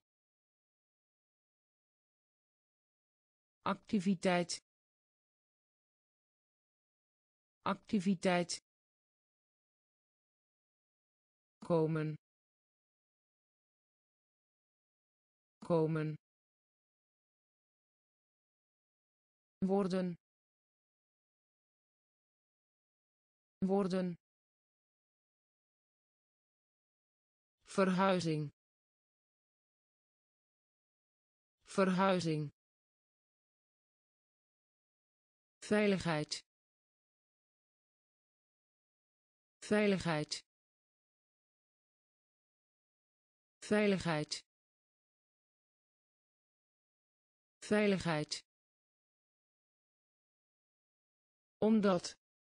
activiteit, activiteit, komen, komen, worden, worden, verhuizing, verhuizing, veiligheid veiligheid veiligheid veiligheid omdat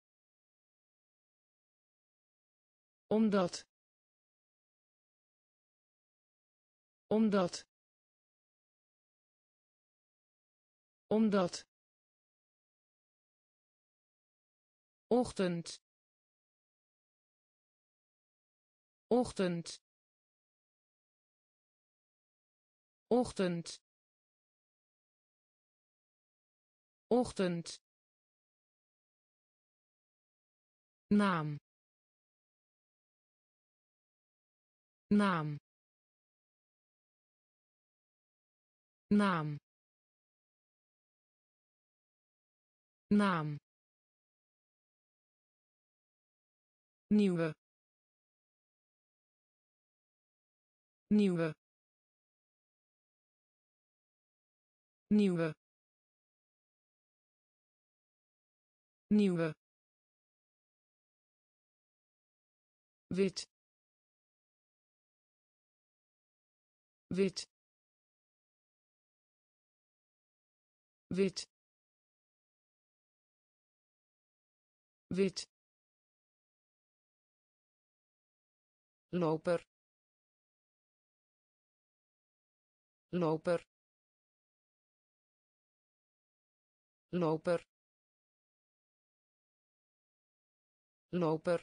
omdat omdat omdat ochtend ochtend ochtend ochtend naam naam naam naam nieuwe nieuwe nieuwe nieuwe wit wit wit wit loper loper loper loper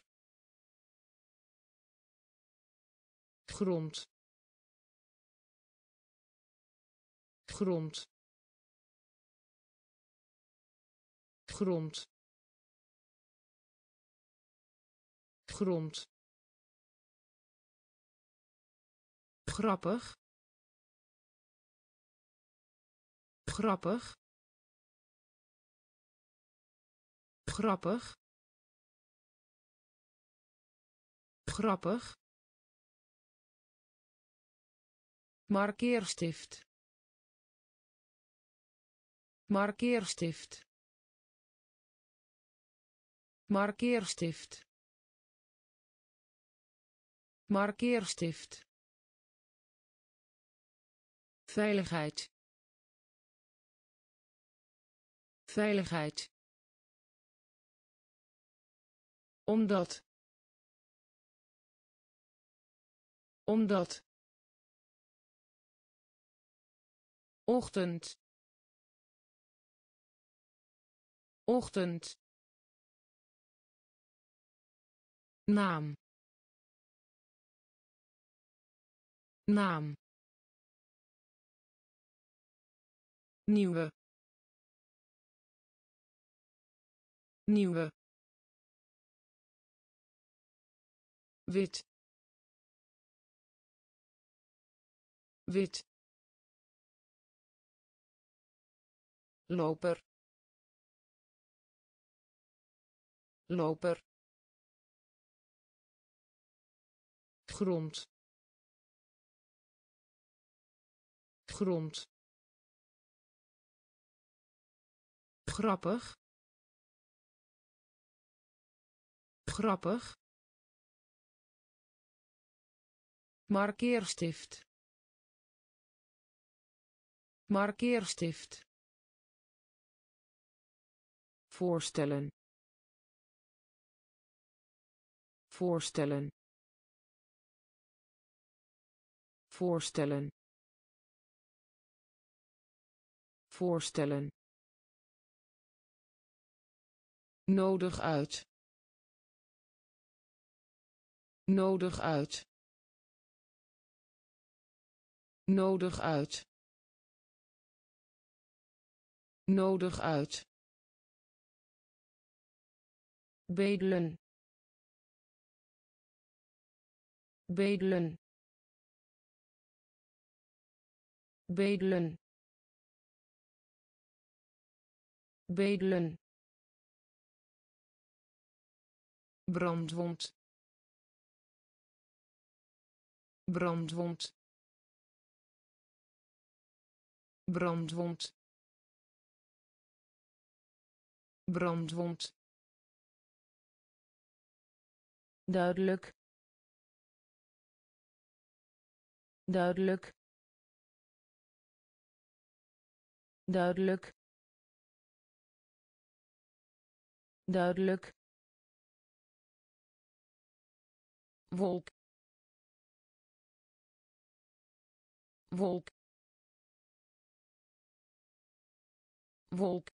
grond grond grond grond grappig grappig grappig grappig markeerstift markeerstift markeerstift markeerstift veiligheid veiligheid omdat omdat ochtend ochtend naam naam nieuwe nieuwe wit wit loper loper grond grond grappig grappig markeerstift markeerstift voorstellen voorstellen voorstellen voorstellen nodig uit nodig uit nodig uit nodig uit bedelen bedelen bedelen bedelen brandwond brandwond brandwond brandwond, duidelijk, duidelijk, duidelijk, duidelijk, wolk, wolk, wolk,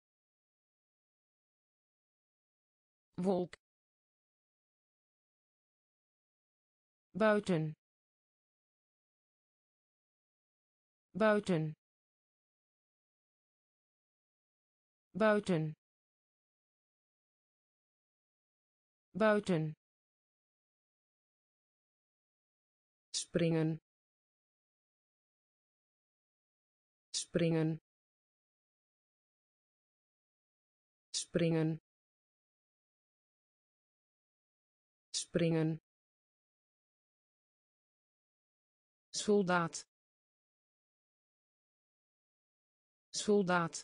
wolk, buiten, buiten, buiten, buiten, springen, springen, springen, springen, soldaat, soldaat,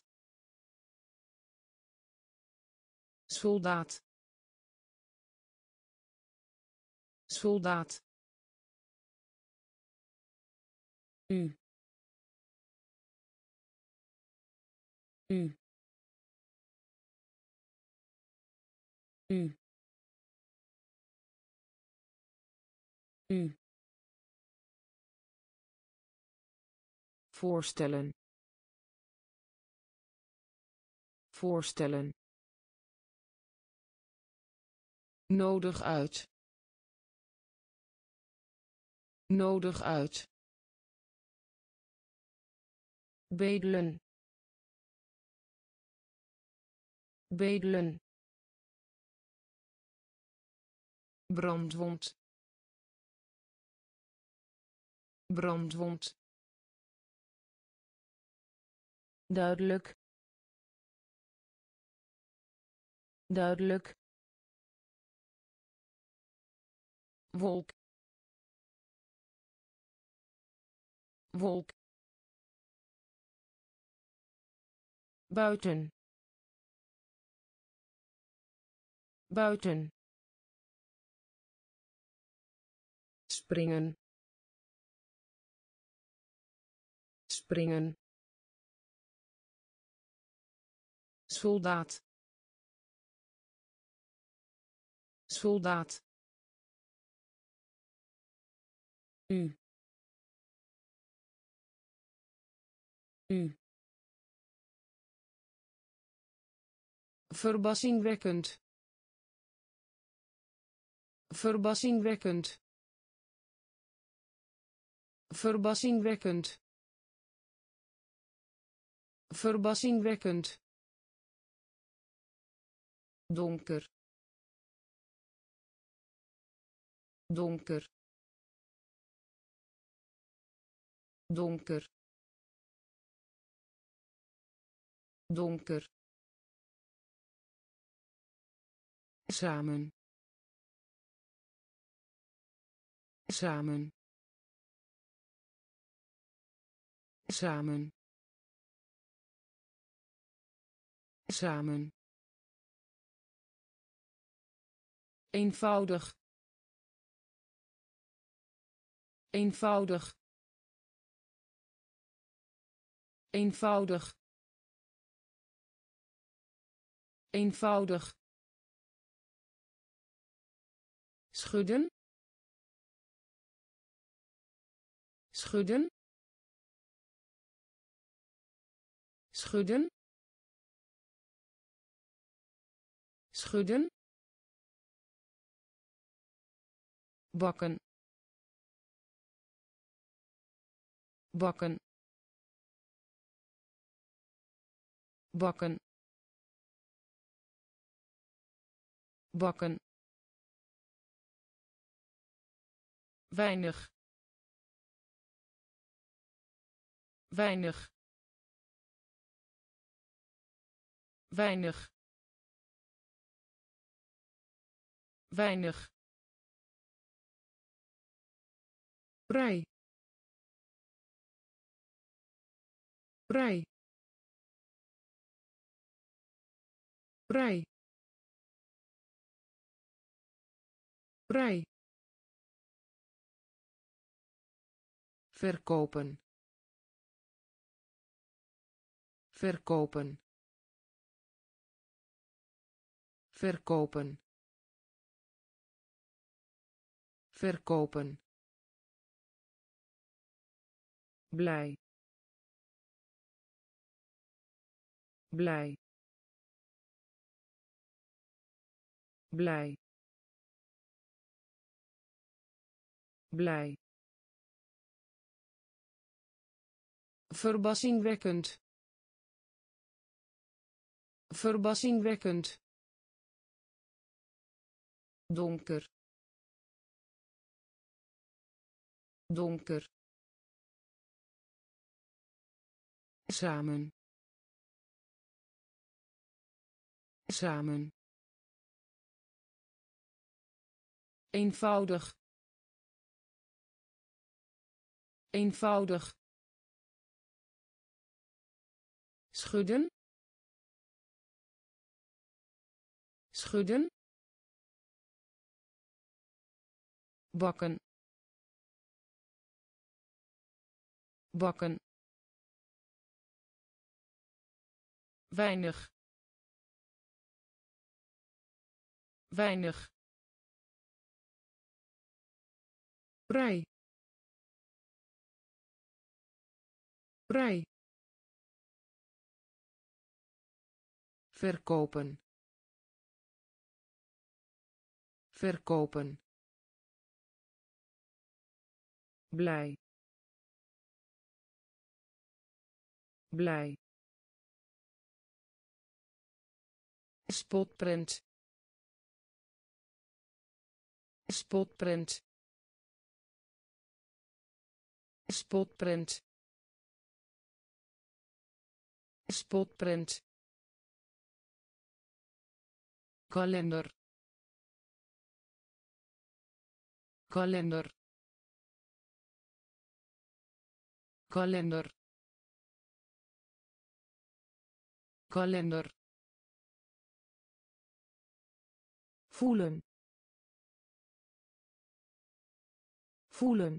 soldaat, soldaat, u, u, u, u, voorstellen, voorstellen, nodig uit, nodig uit, bedelen, bedelen, brandwond, brandwond, duidelijk, duidelijk, wolk, wolk, buiten, buiten, springen, springen, soldaat, soldaat, u, u, verbazingwekkend, verbazingwekkend, verbazingwekkend, verbazingwekkend, donker, donker, donker, donker, samen, samen, samen, samen, eenvoudig, eenvoudig, eenvoudig, eenvoudig, schudden, schudden, schudden, schudden, bakken, bakken, bakken, bakken, weinig, weinig, weinig, weinig, vrij, vrij, vrij vrij verkopen verkopen verkopen verkopen blij blij blij blij verbazingwekkend verbazingwekkend donker donker samen samen eenvoudig eenvoudig schudden schudden bakken bakken weinig weinig vrij vrij verkopen verkopen blij blij spotprint spotprint spotprint spotprint kalender kalender kalender kalender voelen voelen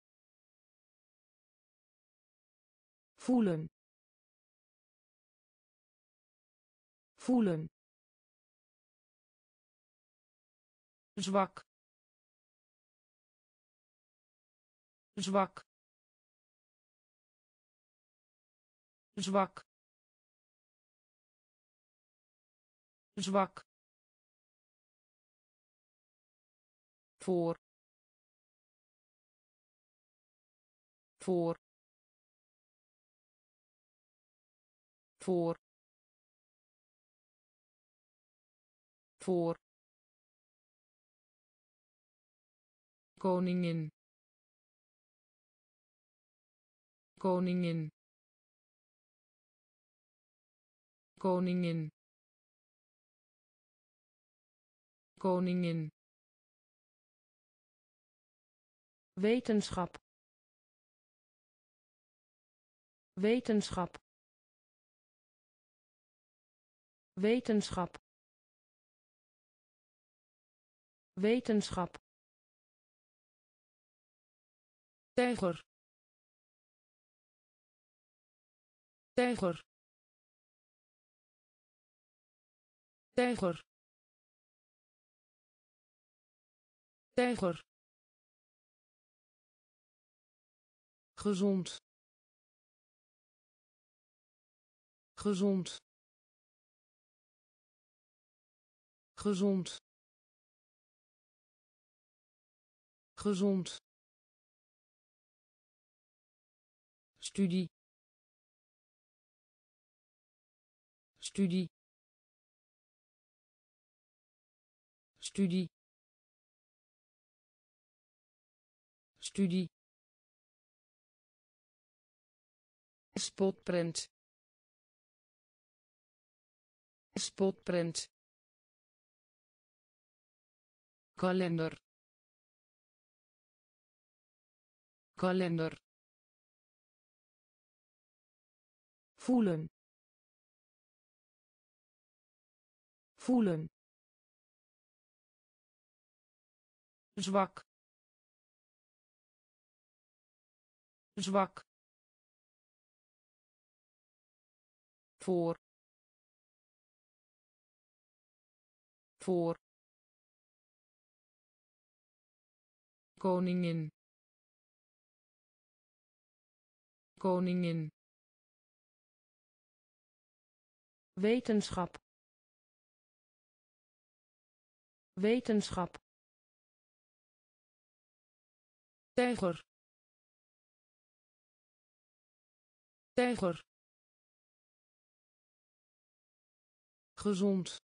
voelen voelen zwak zwak zwak zwak voor voor voor voor koningin koningin koningin koningin wetenschap wetenschap wetenschap wetenschap tijger tijger tijger tijger gezond gezond gezond gezond studie studie studie studie spotprint spotprint kalender kalender voelen voelen, zwak, zwak, voor, koningin, koningin, wetenschap, wetenschap, tijger, tijger, gezond,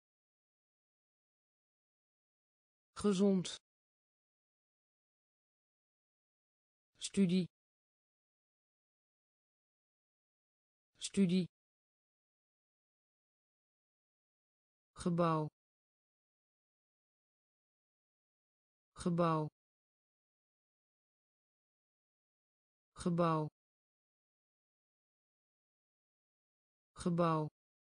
gezond, studie, studie, gebouw, gebouw, gebouw, gebouw,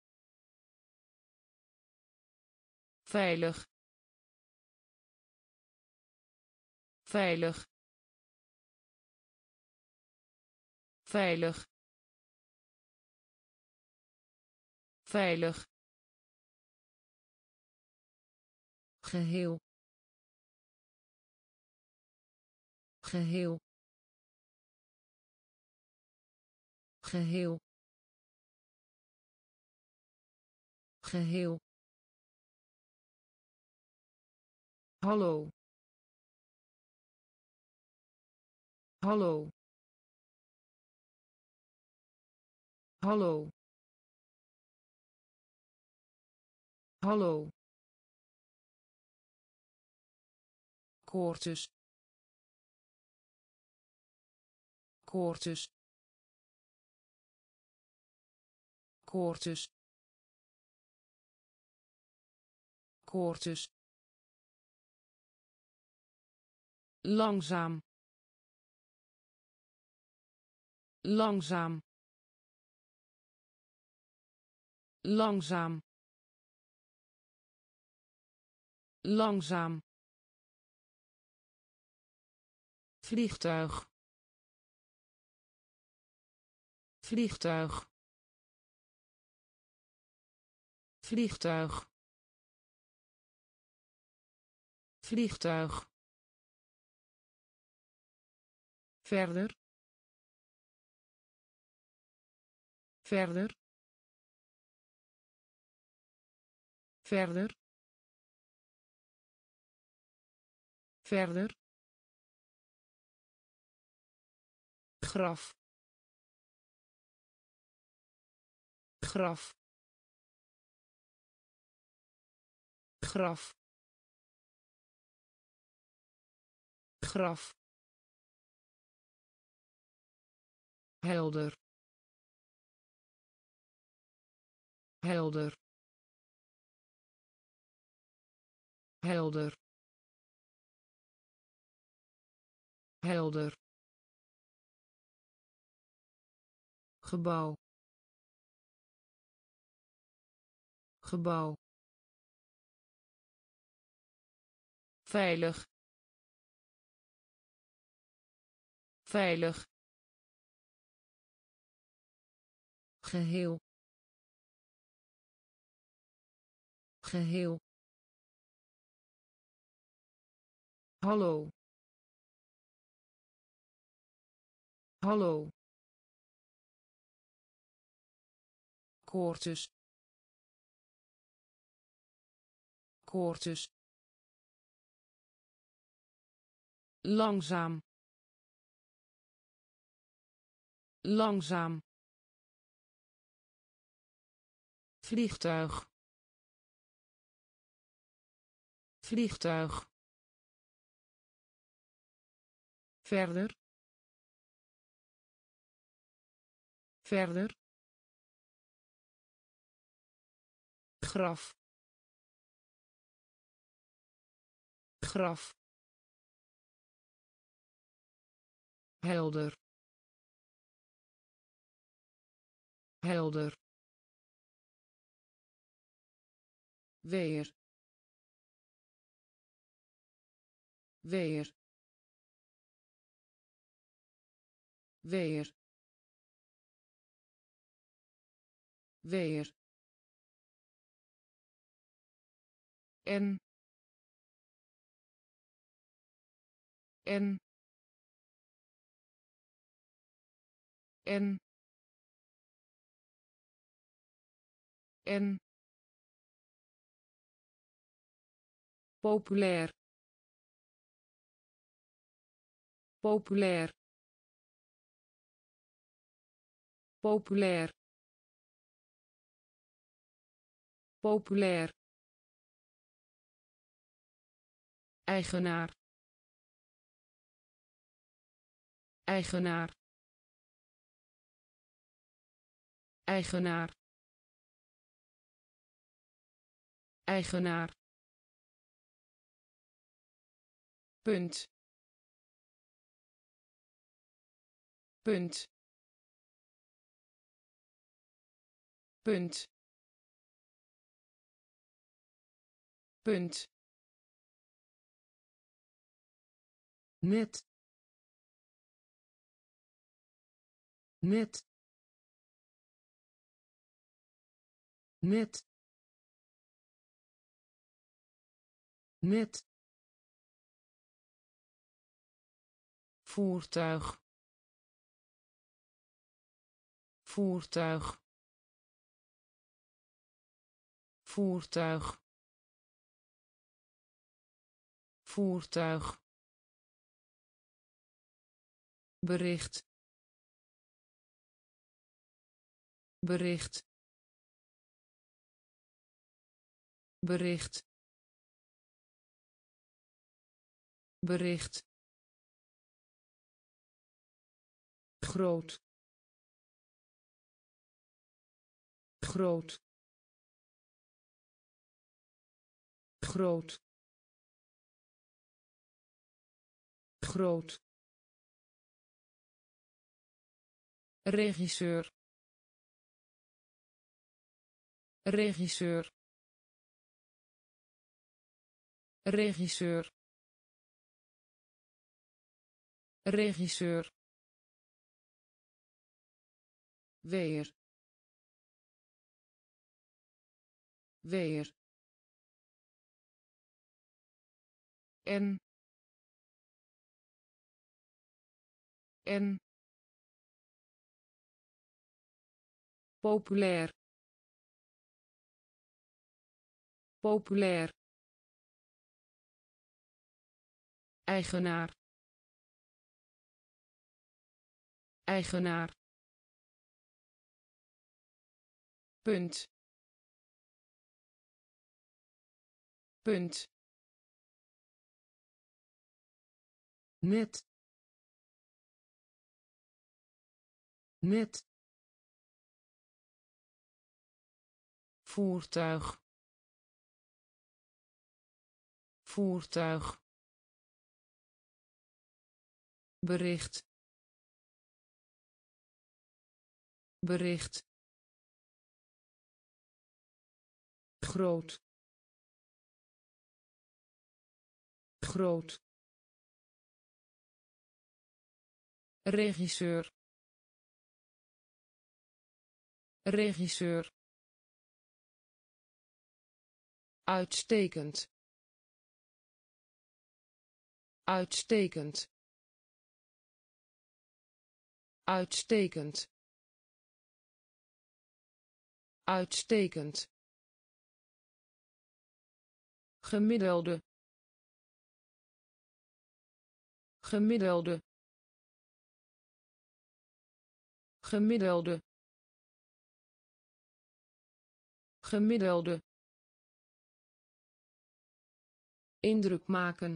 veilig, veilig, veilig, veilig, geheel, geheel, geheel, geheel, hallo, hallo, hallo, hallo, koortjes, koortjes, koortjes, koortjes, langzaam, langzaam, langzaam, langzaam, vliegtuig, vliegtuig, vliegtuig, vliegtuig, verder, verder, verder, verder, graf, graf, graf, graf, helder, helder, helder, helder, gebouw, gebouw, veilig, veilig, geheel, geheel, hallo, hallo, koortjes, koortjes, langzaam, langzaam, vliegtuig, vliegtuig, verder, verder, graf, graf, helder, helder, weer weer weer weer en en en en populair populair populair populair eigenaar eigenaar eigenaar eigenaar punt punt punt punt net net net net voertuig voertuig voertuig voertuig bericht bericht bericht bericht groot groot groot groot regisseur regisseur regisseur regisseur weer weer en populair populair eigenaar eigenaar punt punt net net voertuig voertuig bericht bericht groot groot regisseur regisseur uitstekend uitstekend uitstekend uitstekend gemiddelde gemiddelde gemiddelde gemiddelde indruk maken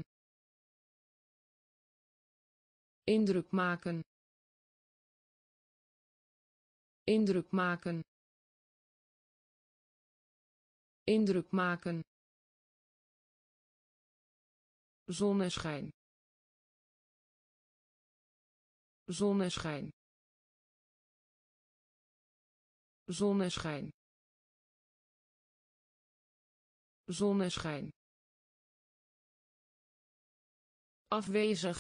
indruk maken indruk maken indruk maken zonneschijn zonneschijn zonneschijn zonneschijn, afwezig,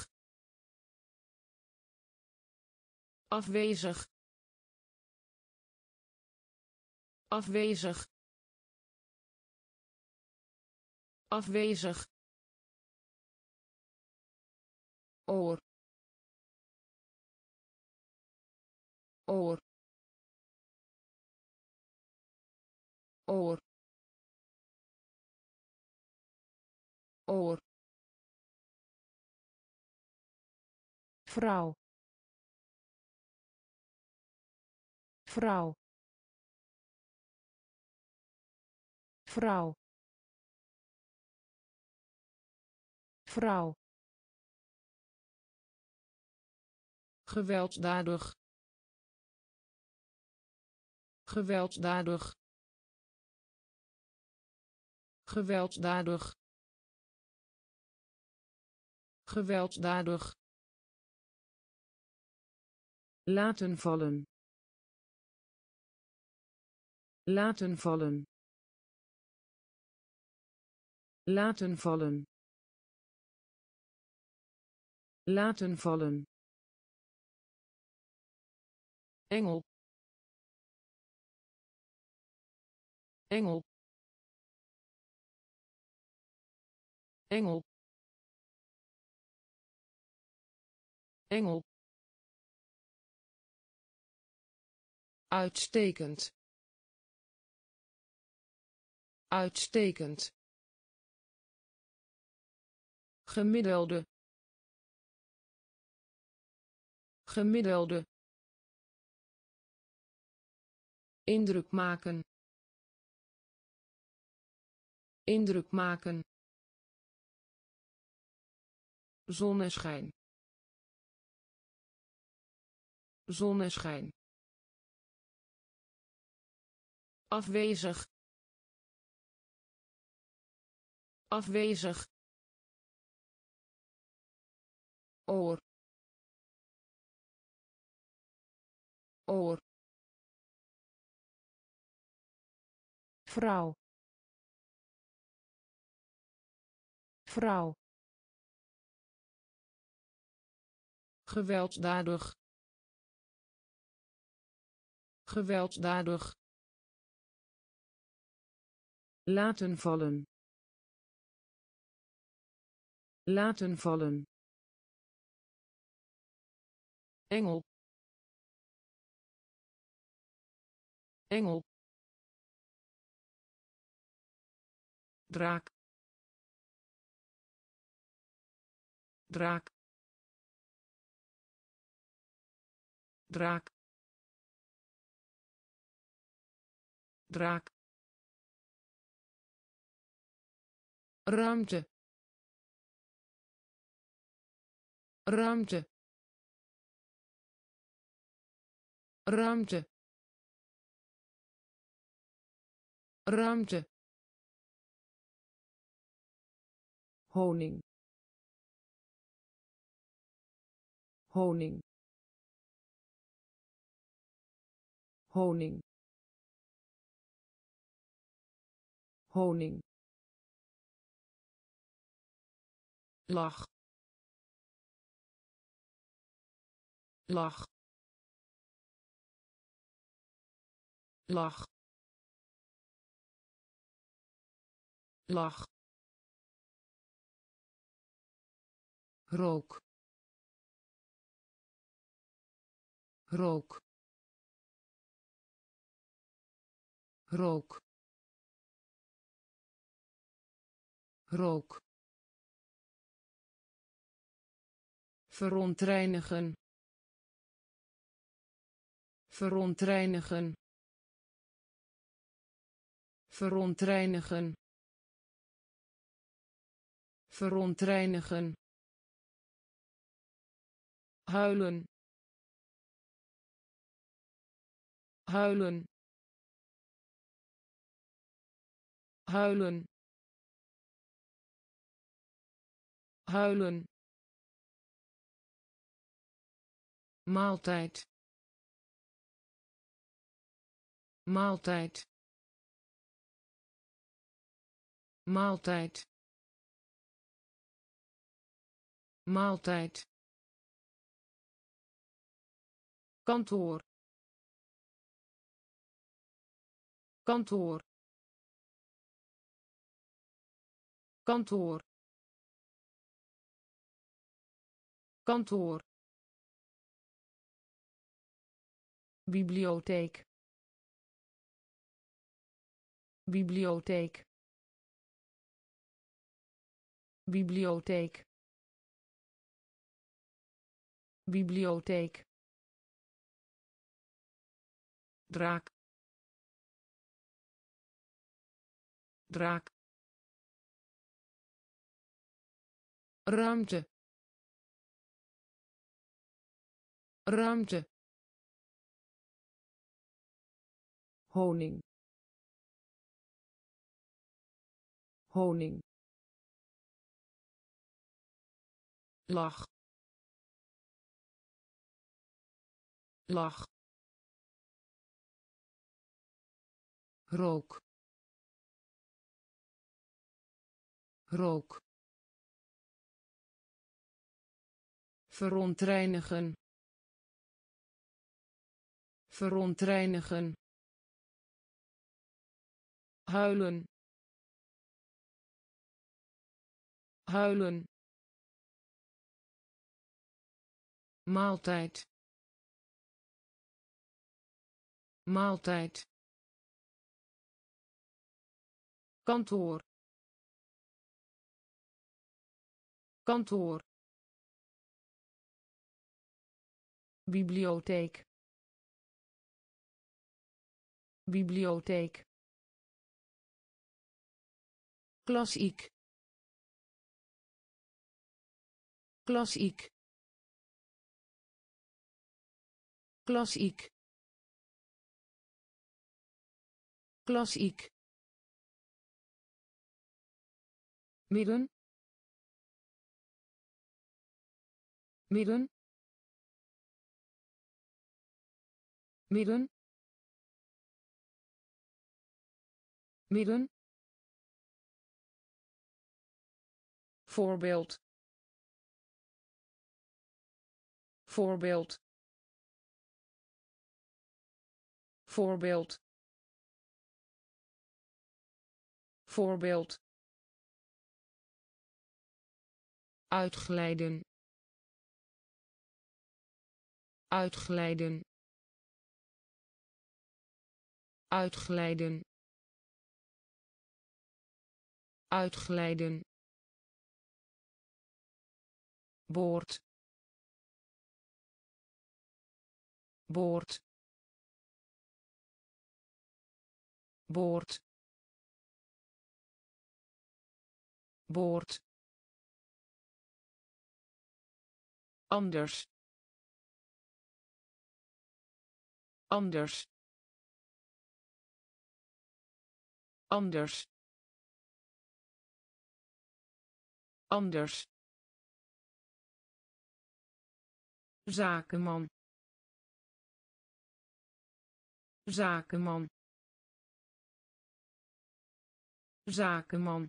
afwezig, afwezig, afwezig, oor, oor, oor, oor, vrouw, vrouw, vrouw, vrouw, gewelddadig, gewelddadig, gewelddadig, gewelddadig, laten vallen, laten vallen, laten vallen, laten vallen, engel, engel, engel, engel, uitstekend, uitstekend, gemiddelde, gemiddelde, indruk maken, indruk maken, zonneschijn, zonneschijn, afwezig, afwezig, oor, oor, vrouw, vrouw, gewelddadig, gewelddadig, laten vallen, laten vallen, engel, engel, draak, draak, draak, draak, ruimte, ruimte, ruimte, ruimte, honing, honing, honing, honing, lach, lach, lach, lach, rook, rook, rook, rook, verontreinigen, verontreinigen, verontreinigen, verontreinigen, huilen, huilen, huilen, huilen, maaltijd, maaltijd, maaltijd maaltijd kantoor kantoor kantoor kantoor bibliotheek bibliotheek bibliotheek bibliotheek draak draak ruimte ruimte honing honing lach lach rook rook verontreinigen verontreinigen huilen huilen maaltijd maaltijd kantoor kantoor bibliotheek bibliotheek klassiek klassiek klassiek klassiek midden midden midden midden voorbeeld voorbeeld voorbeeld voorbeeld uitglijden uitglijden uitglijden uitglijden boord boord boord boord anders anders anders anders zakenman zakenman zakenman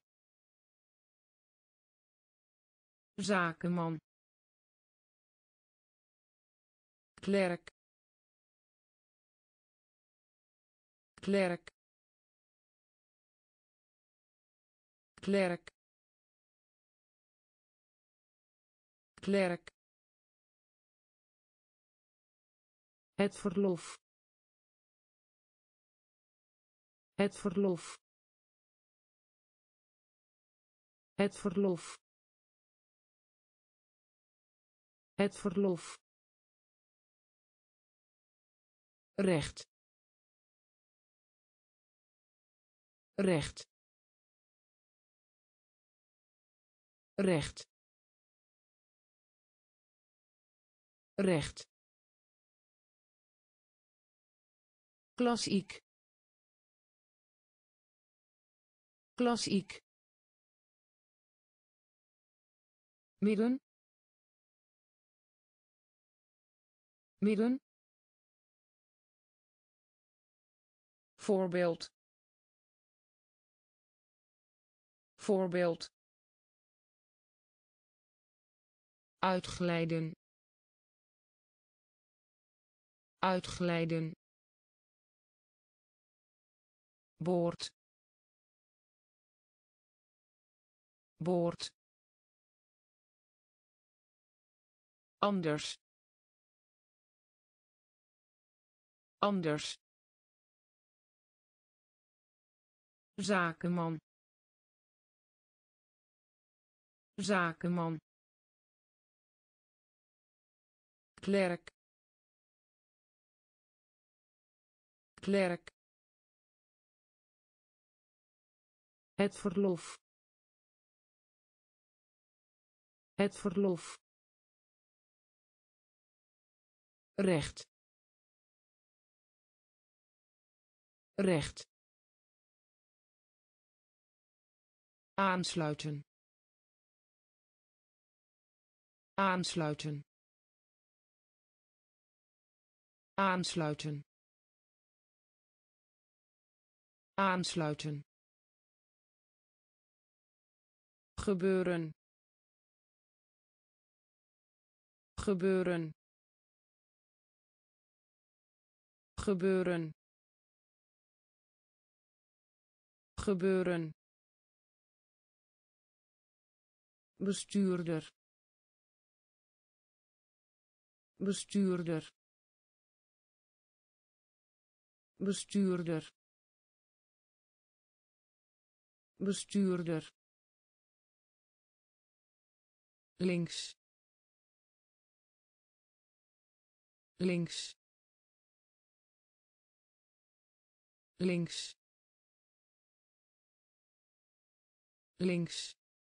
zakenman klerk klerk klerk klerk het verlof het verlof het verlof het verlof recht recht recht recht klassiek klassiek midden midden voorbeeld voorbeeld, uitglijden, uitglijden, boord, boord, anders, anders, zakenman, zakenman, klerk, klerk, het verlof, het verlof, recht, recht, aansluiten, aansluiten, aansluiten, aansluiten, gebeuren, gebeuren, gebeuren, gebeuren, bestuurder, bestuurder, bestuurder, bestuurder, links, links, links, links,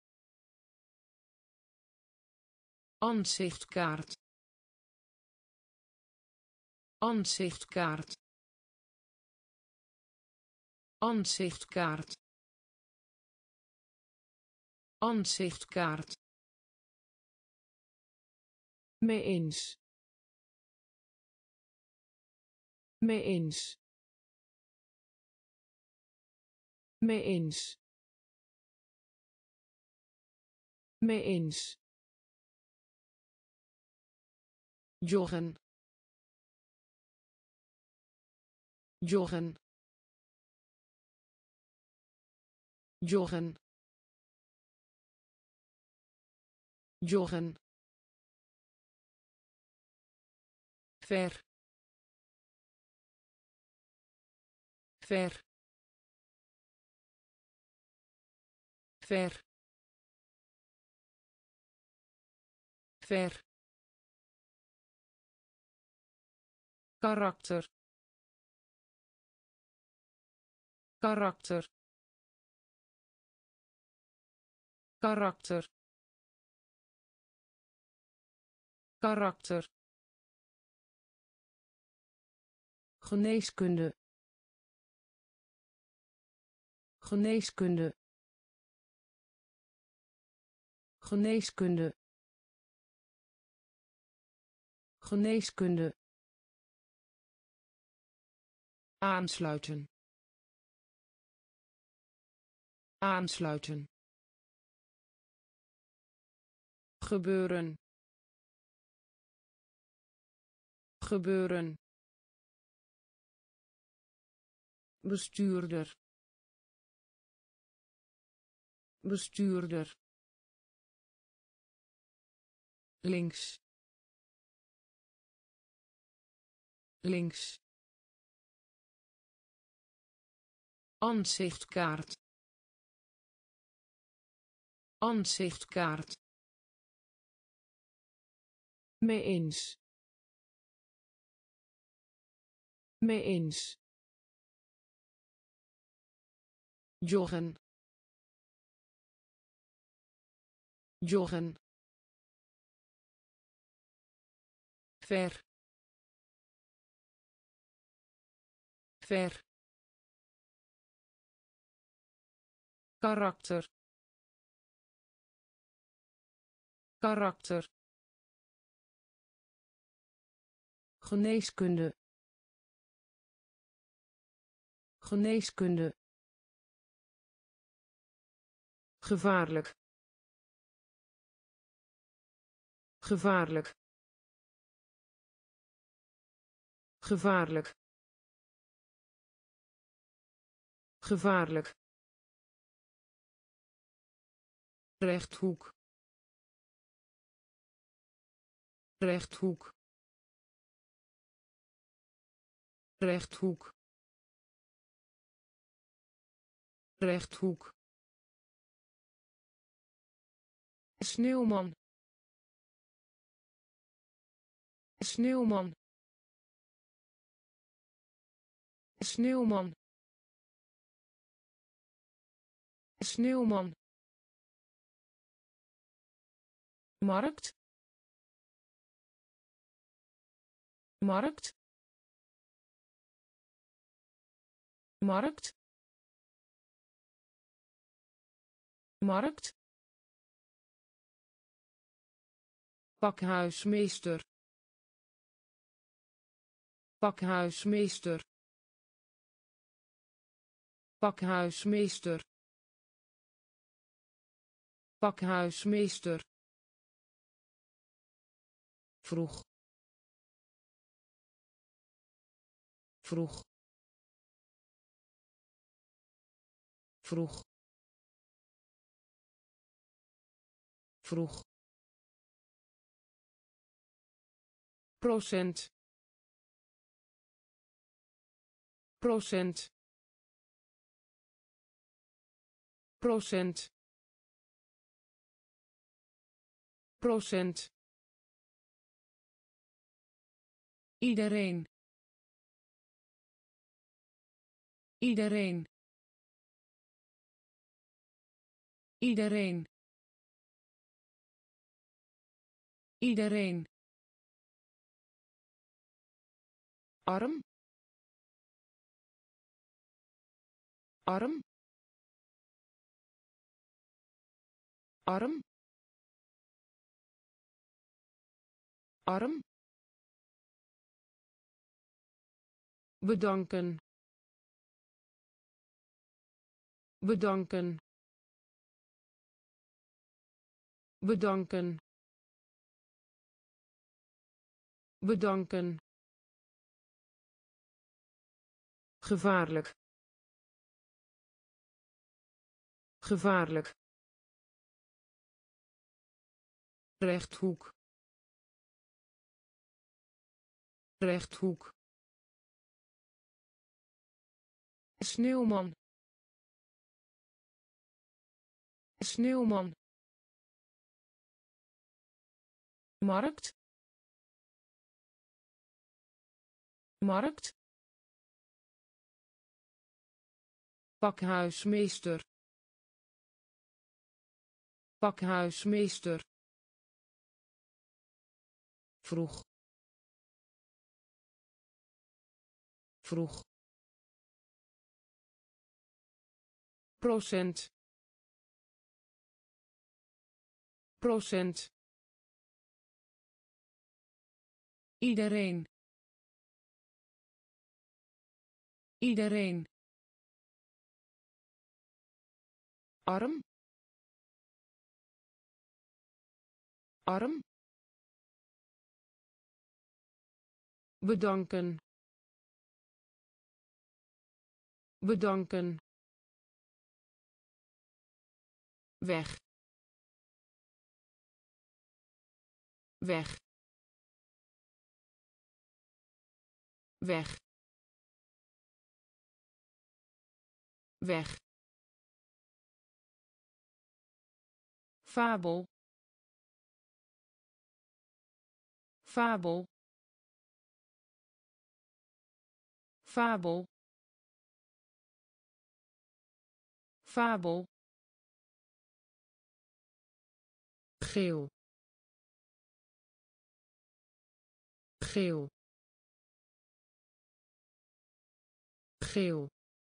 aanzichtkaart, aanzichtkaart, aanzichtkaart, aanzichtkaart, mee eens, mee eens, mee eens, mee eens, joggen, joggen, joggen, joggen, ver, ver, ver, ver, karakter, karakter, karakter, karakter, geneeskunde, geneeskunde, geneeskunde, geneeskunde, aansluiten, aansluiten, gebeuren, gebeuren, bestuurder, bestuurder, links, links, aanzichtkaart, aanzichtkaart, mee eens, mee eens, joggen, joggen, ver, ver, karakter, karakter, geneeskunde, geneeskunde, gevaarlijk gevaarlijk gevaarlijk gevaarlijk rechthoek rechthoek rechthoek rechthoek sneeuwman sneeuwman sneeuwman sneeuwman markt markt markt markt pakhuismeester pakhuismeester pakhuismeester pakhuismeester vroeg vroeg vroeg vroeg procent procent procent procent iedereen iedereen iedereen iedereen arm arm arm arm bedanken bedanken bedanken bedanken gevaarlijk gevaarlijk rechthoek rechthoek sneeuwman sneeuwman markt markt pakhuismeester pakhuismeester vroeg vroeg procent procent iedereen iedereen arm arm bedanken bedanken weg weg weg weg fabel fabel fabel fabel geel geel geel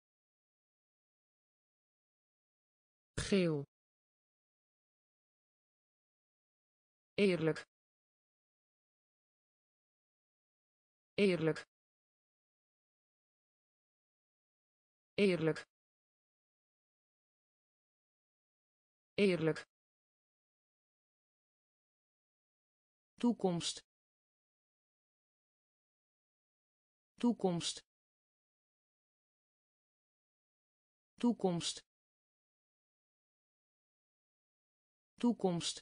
geel eerlijk eerlijk eerlijk eerlijk, toekomst, toekomst, toekomst, toekomst,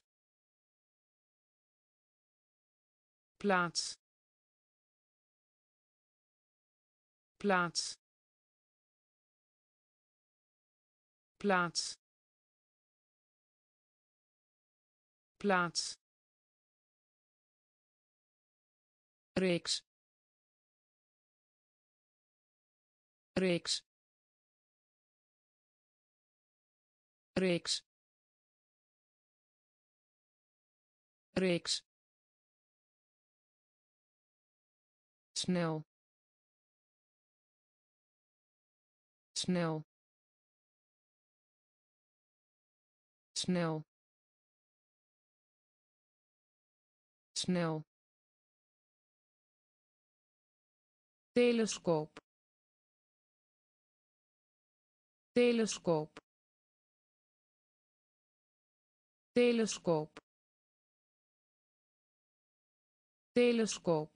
plaats, plaats, plaats, plaats, reeks, reeks, reeks, reeks, snel, snel, snel, snel, telescoop, telescoop, telescoop, telescoop,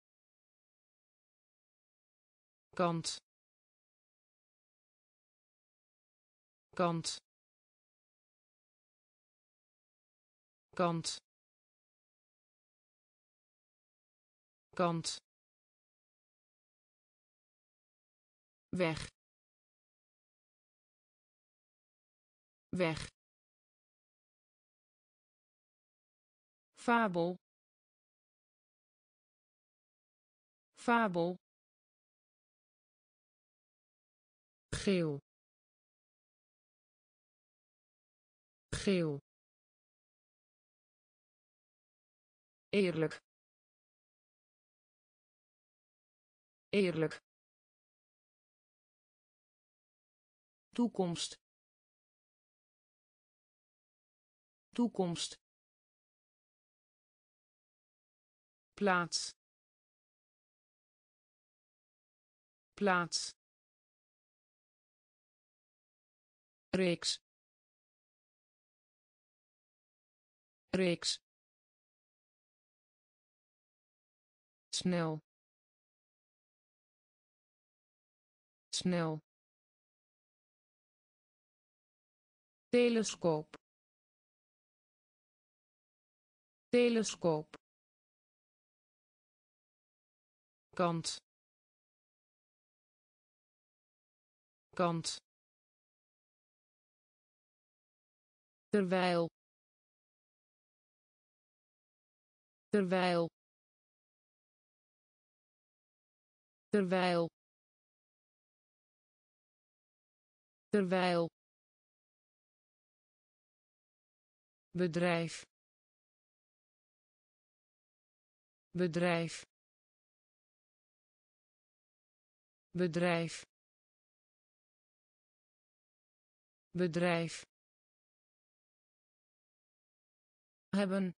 kant, kant, kant, kant, weg, weg, fabel, fabel, geel, geel, eerlijk, eerlijk, toekomst, toekomst, plaats, plaats, reeks, reeks, snel, snel, telescoop, telescoop, kant, kant, terwijl, terwijl, terwijl, terwijl, bedrijf, bedrijf, bedrijf, bedrijf, hebben,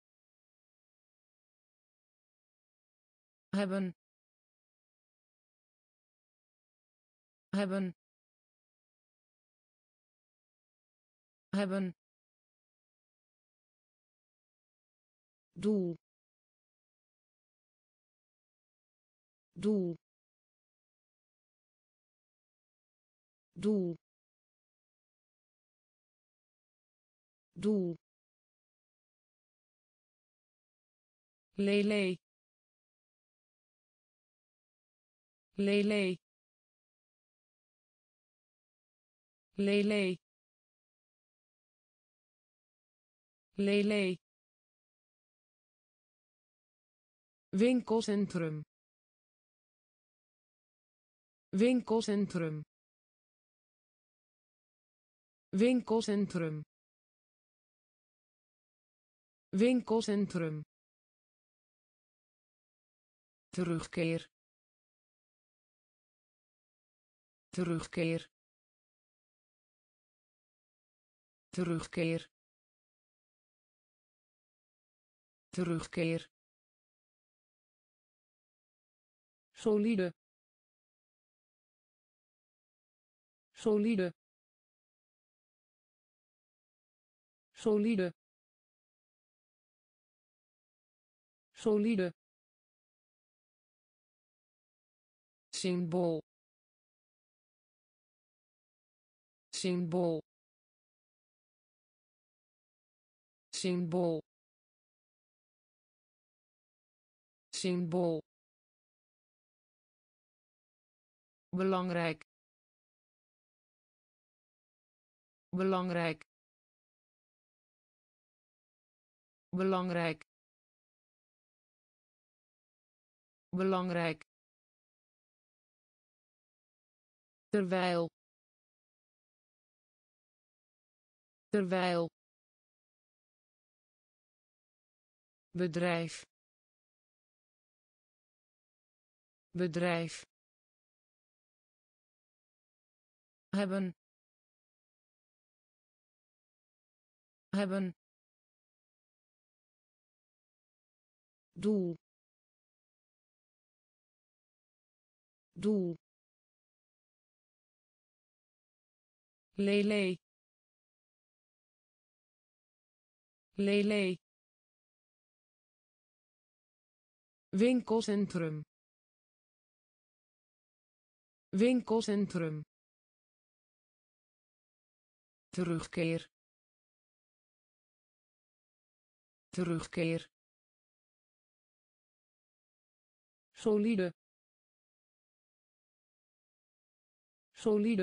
hebben, hebben, hebben, doel, doel, doel, doel, lele, lele, lele, lele, winkelcentrum, winkelcentrum, winkelcentrum, winkelcentrum, terugkeer, terugkeer, terugkeer, terugkeer, solide, solide, solide, solide, symbool, symbool, symbool, symbool, belangrijk, belangrijk, belangrijk, belangrijk, terwijl, terwijl, bedrijf, bedrijf, hebben, hebben, doel, doel, lele, lele, winkelcentrum, winkelcentrum, terugkeer, terugkeer, solide, solide,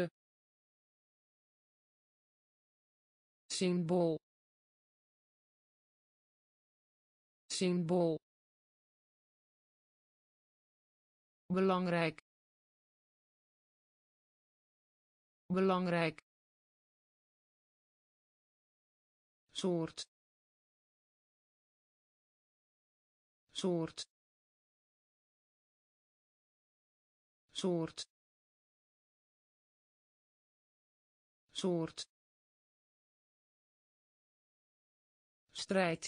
symbool, symbool, belangrijk, belangrijk, soort, soort, soort, soort, strijd,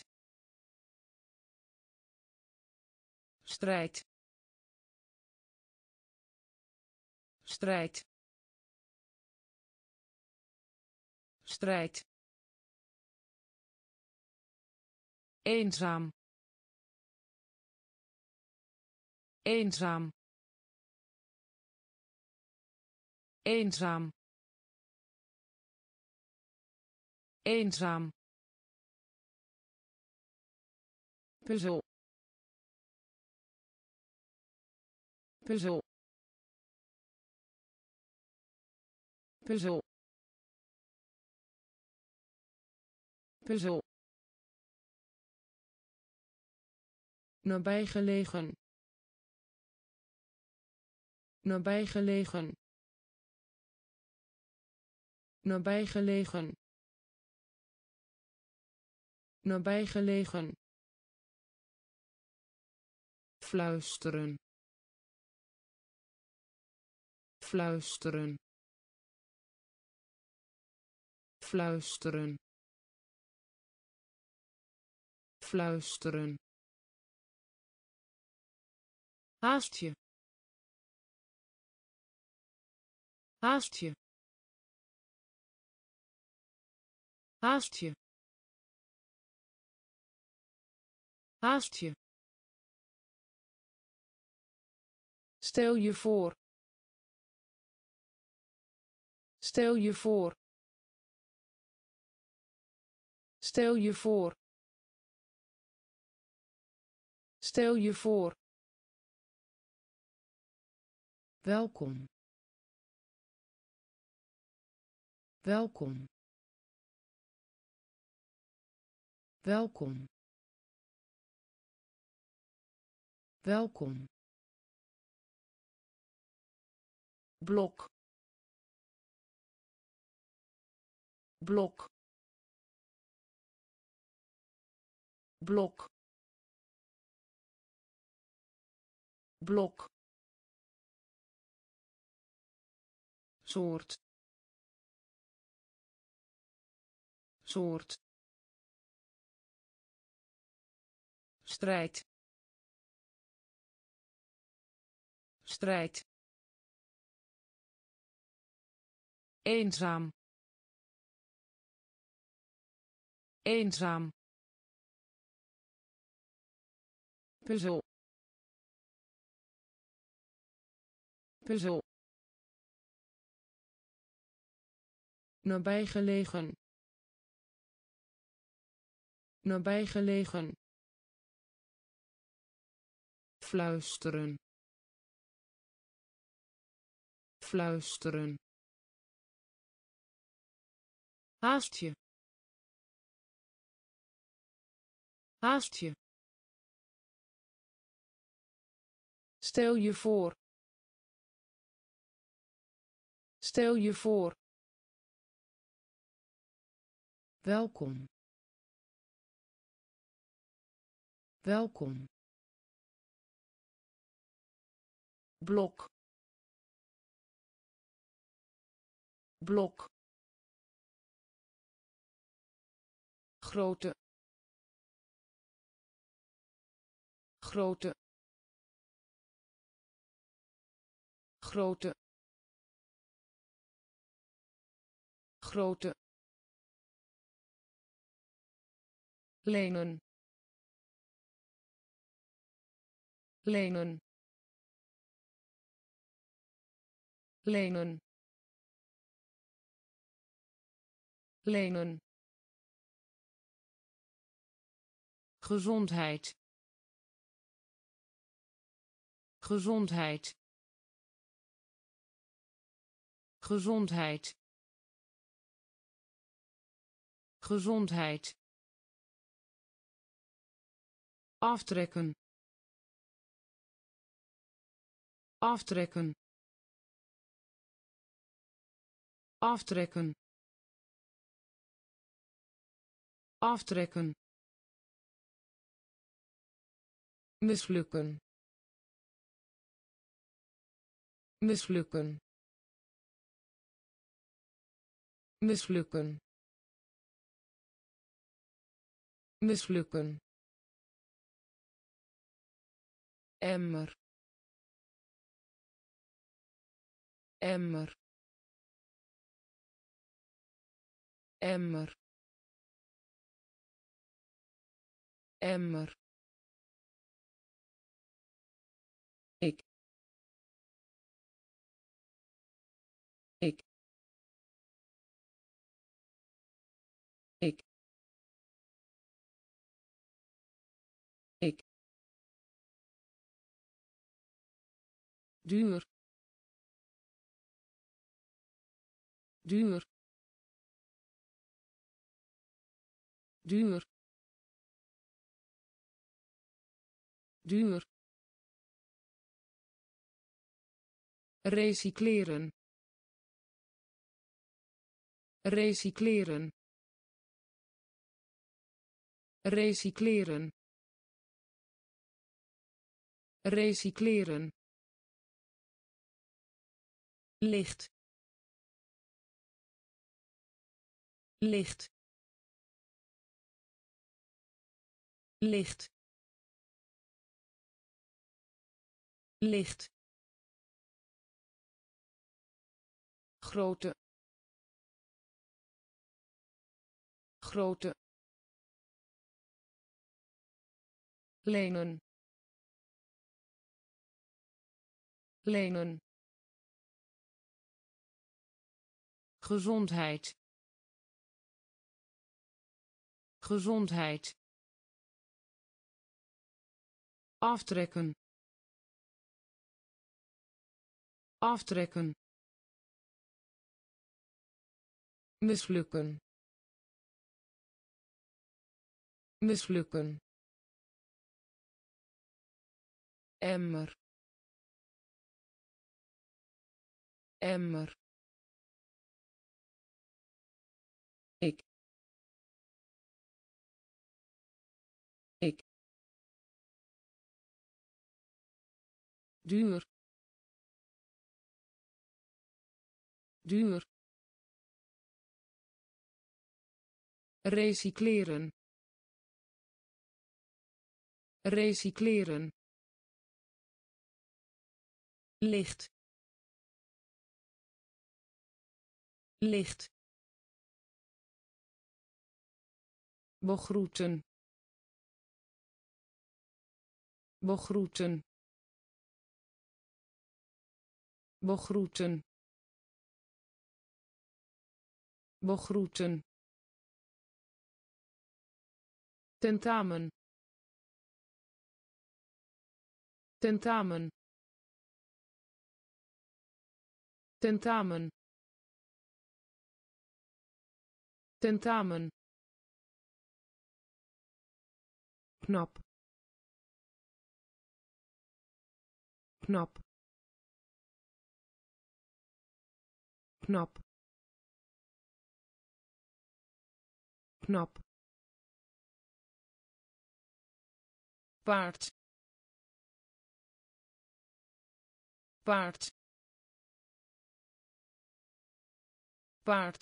strijd, strijd, strijd, eenzaam, eenzaam, eenzaam, eenzaam, puzzel, puzzel, puzzel, puzzel, nabijgelegen, nabijgelegen, nabijgelegen, nabijgelegen, fluisteren, fluisteren, fluisteren, fluisteren, haast je, haast je, haast je, haast je, stel je voor, stel je voor, stel je voor, stel je voor, welkom, welkom, welkom, welkom, blok, blok, blok, blok, soort, soort, strijd, strijd, eenzaam, eenzaam, puzzel, puzzel, nabijgelegen, nabijgelegen, fluisteren, fluisteren, haast je, haast je, stel je voor, stel je voor, welkom, welkom, blok, blok, grote, grote, grote, grote, lenen, lenen, lenen, lenen, gezondheid, gezondheid, gezondheid, gezondheid, aftrekken, aftrekken, aftrekken, aftrekken, mislukken, mislukken, mislukken, mislukken, emmer, emmer, emmer, emmer, ik, ik, ik, ik, duur, duur, duur, duur, recycleren, recycleren, recycleren, recycleren, licht, licht, licht, licht, grote, grote, lenen, lenen, gezondheid, gezondheid, aftrekken, aftrekken, mislukken, mislukken, emmer, emmer, ik, ik, duur, duur, recycleren, recycleren, licht, licht, begroeten, begroeten, begroeten, begroeten, tentamen, tentamen, tentamen, tentamen, knap, knap, knap, knap, paard, paard, paard,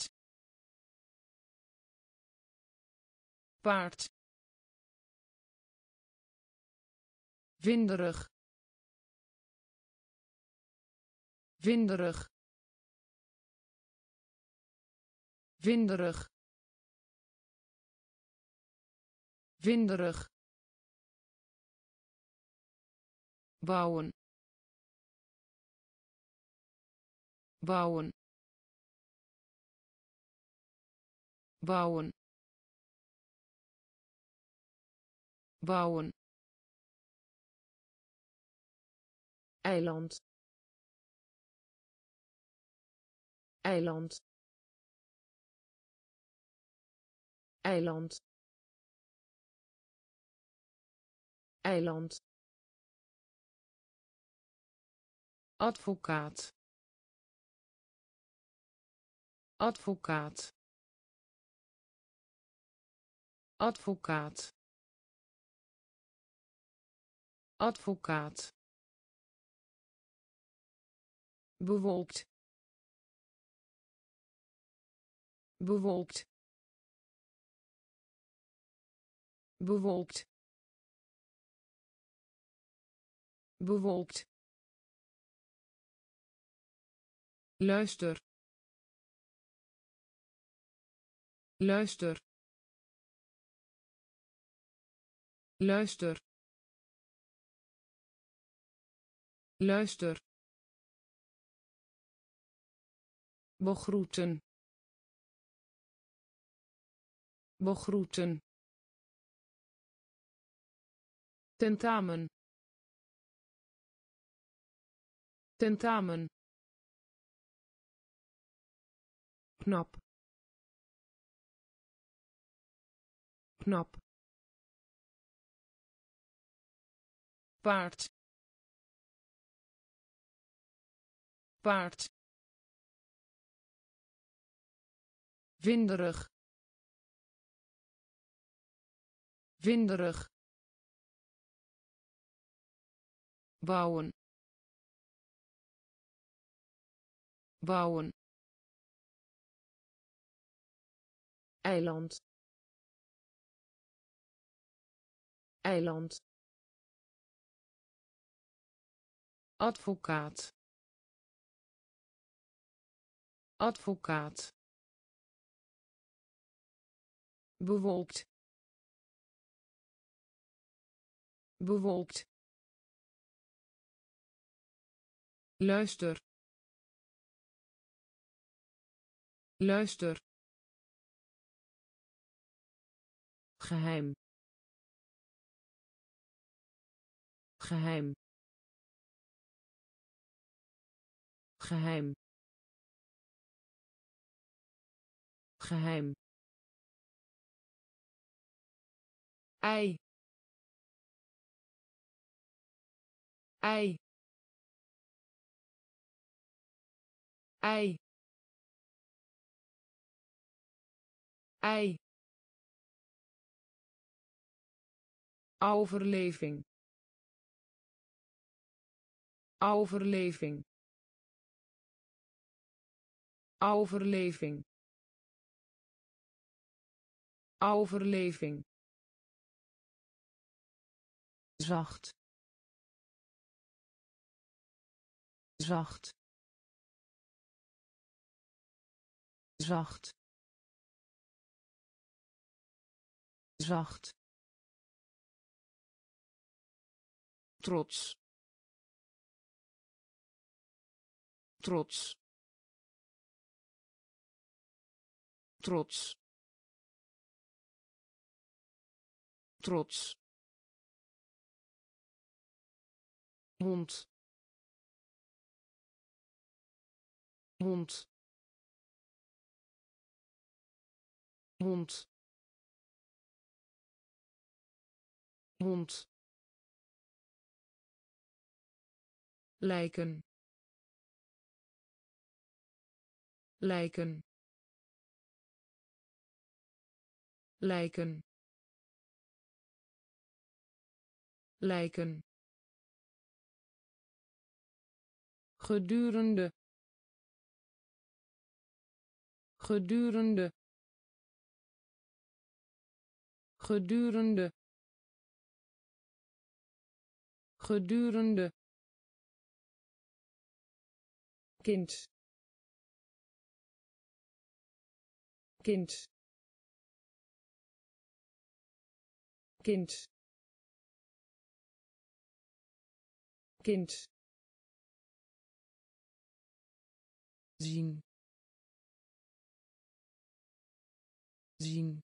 paard, winderig, winderig, winderig, winderig, bouwen, bouwen, bouwen, bouwen, eiland, eiland, eiland, eiland, advocaat, advocaat, advocaat, advocaat, bewolkt, bewolkt, bewolkt, bewolkt, luister, luister, luister, luister, begroeten, begroeten, tentamen, tentamen, knap, knap, paard, paard, winderig, winderig, bouwen, bouwen, eiland, eiland, advocaat, advocaat, bewolkt, bewolkt, luister, luister, geheim, geheim, geheim, geheim, ei, ei, ei, ei, overleving, overleving, overleving, overleving, zacht, zacht, zacht, zacht, trots, trots, trots, trots, hond, hond, hond, hond, lijken, lijken, lijken, lijken, gedurende, gedurende, gedurende, gedurende, kind, kind, kind, kind, zien, zien,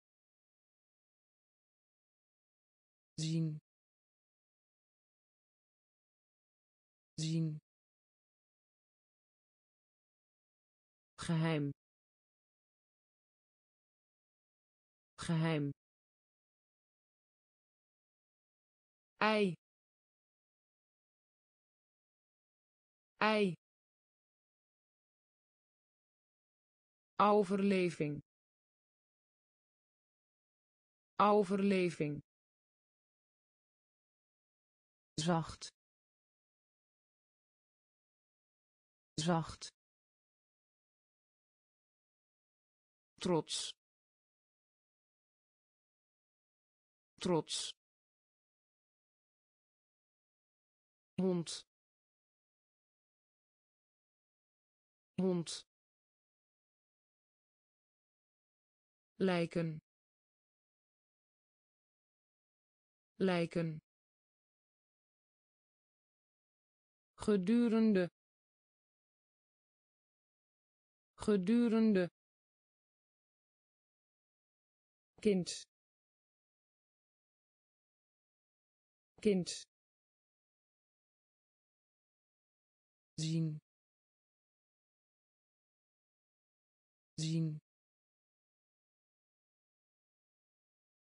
zien, zien, geheim, geheim, ei, ei, overleving, overleving, zacht, zacht, trots, trots, hond, hond, lijken, lijken, gedurende, gedurende, kind, kind, zien, zien,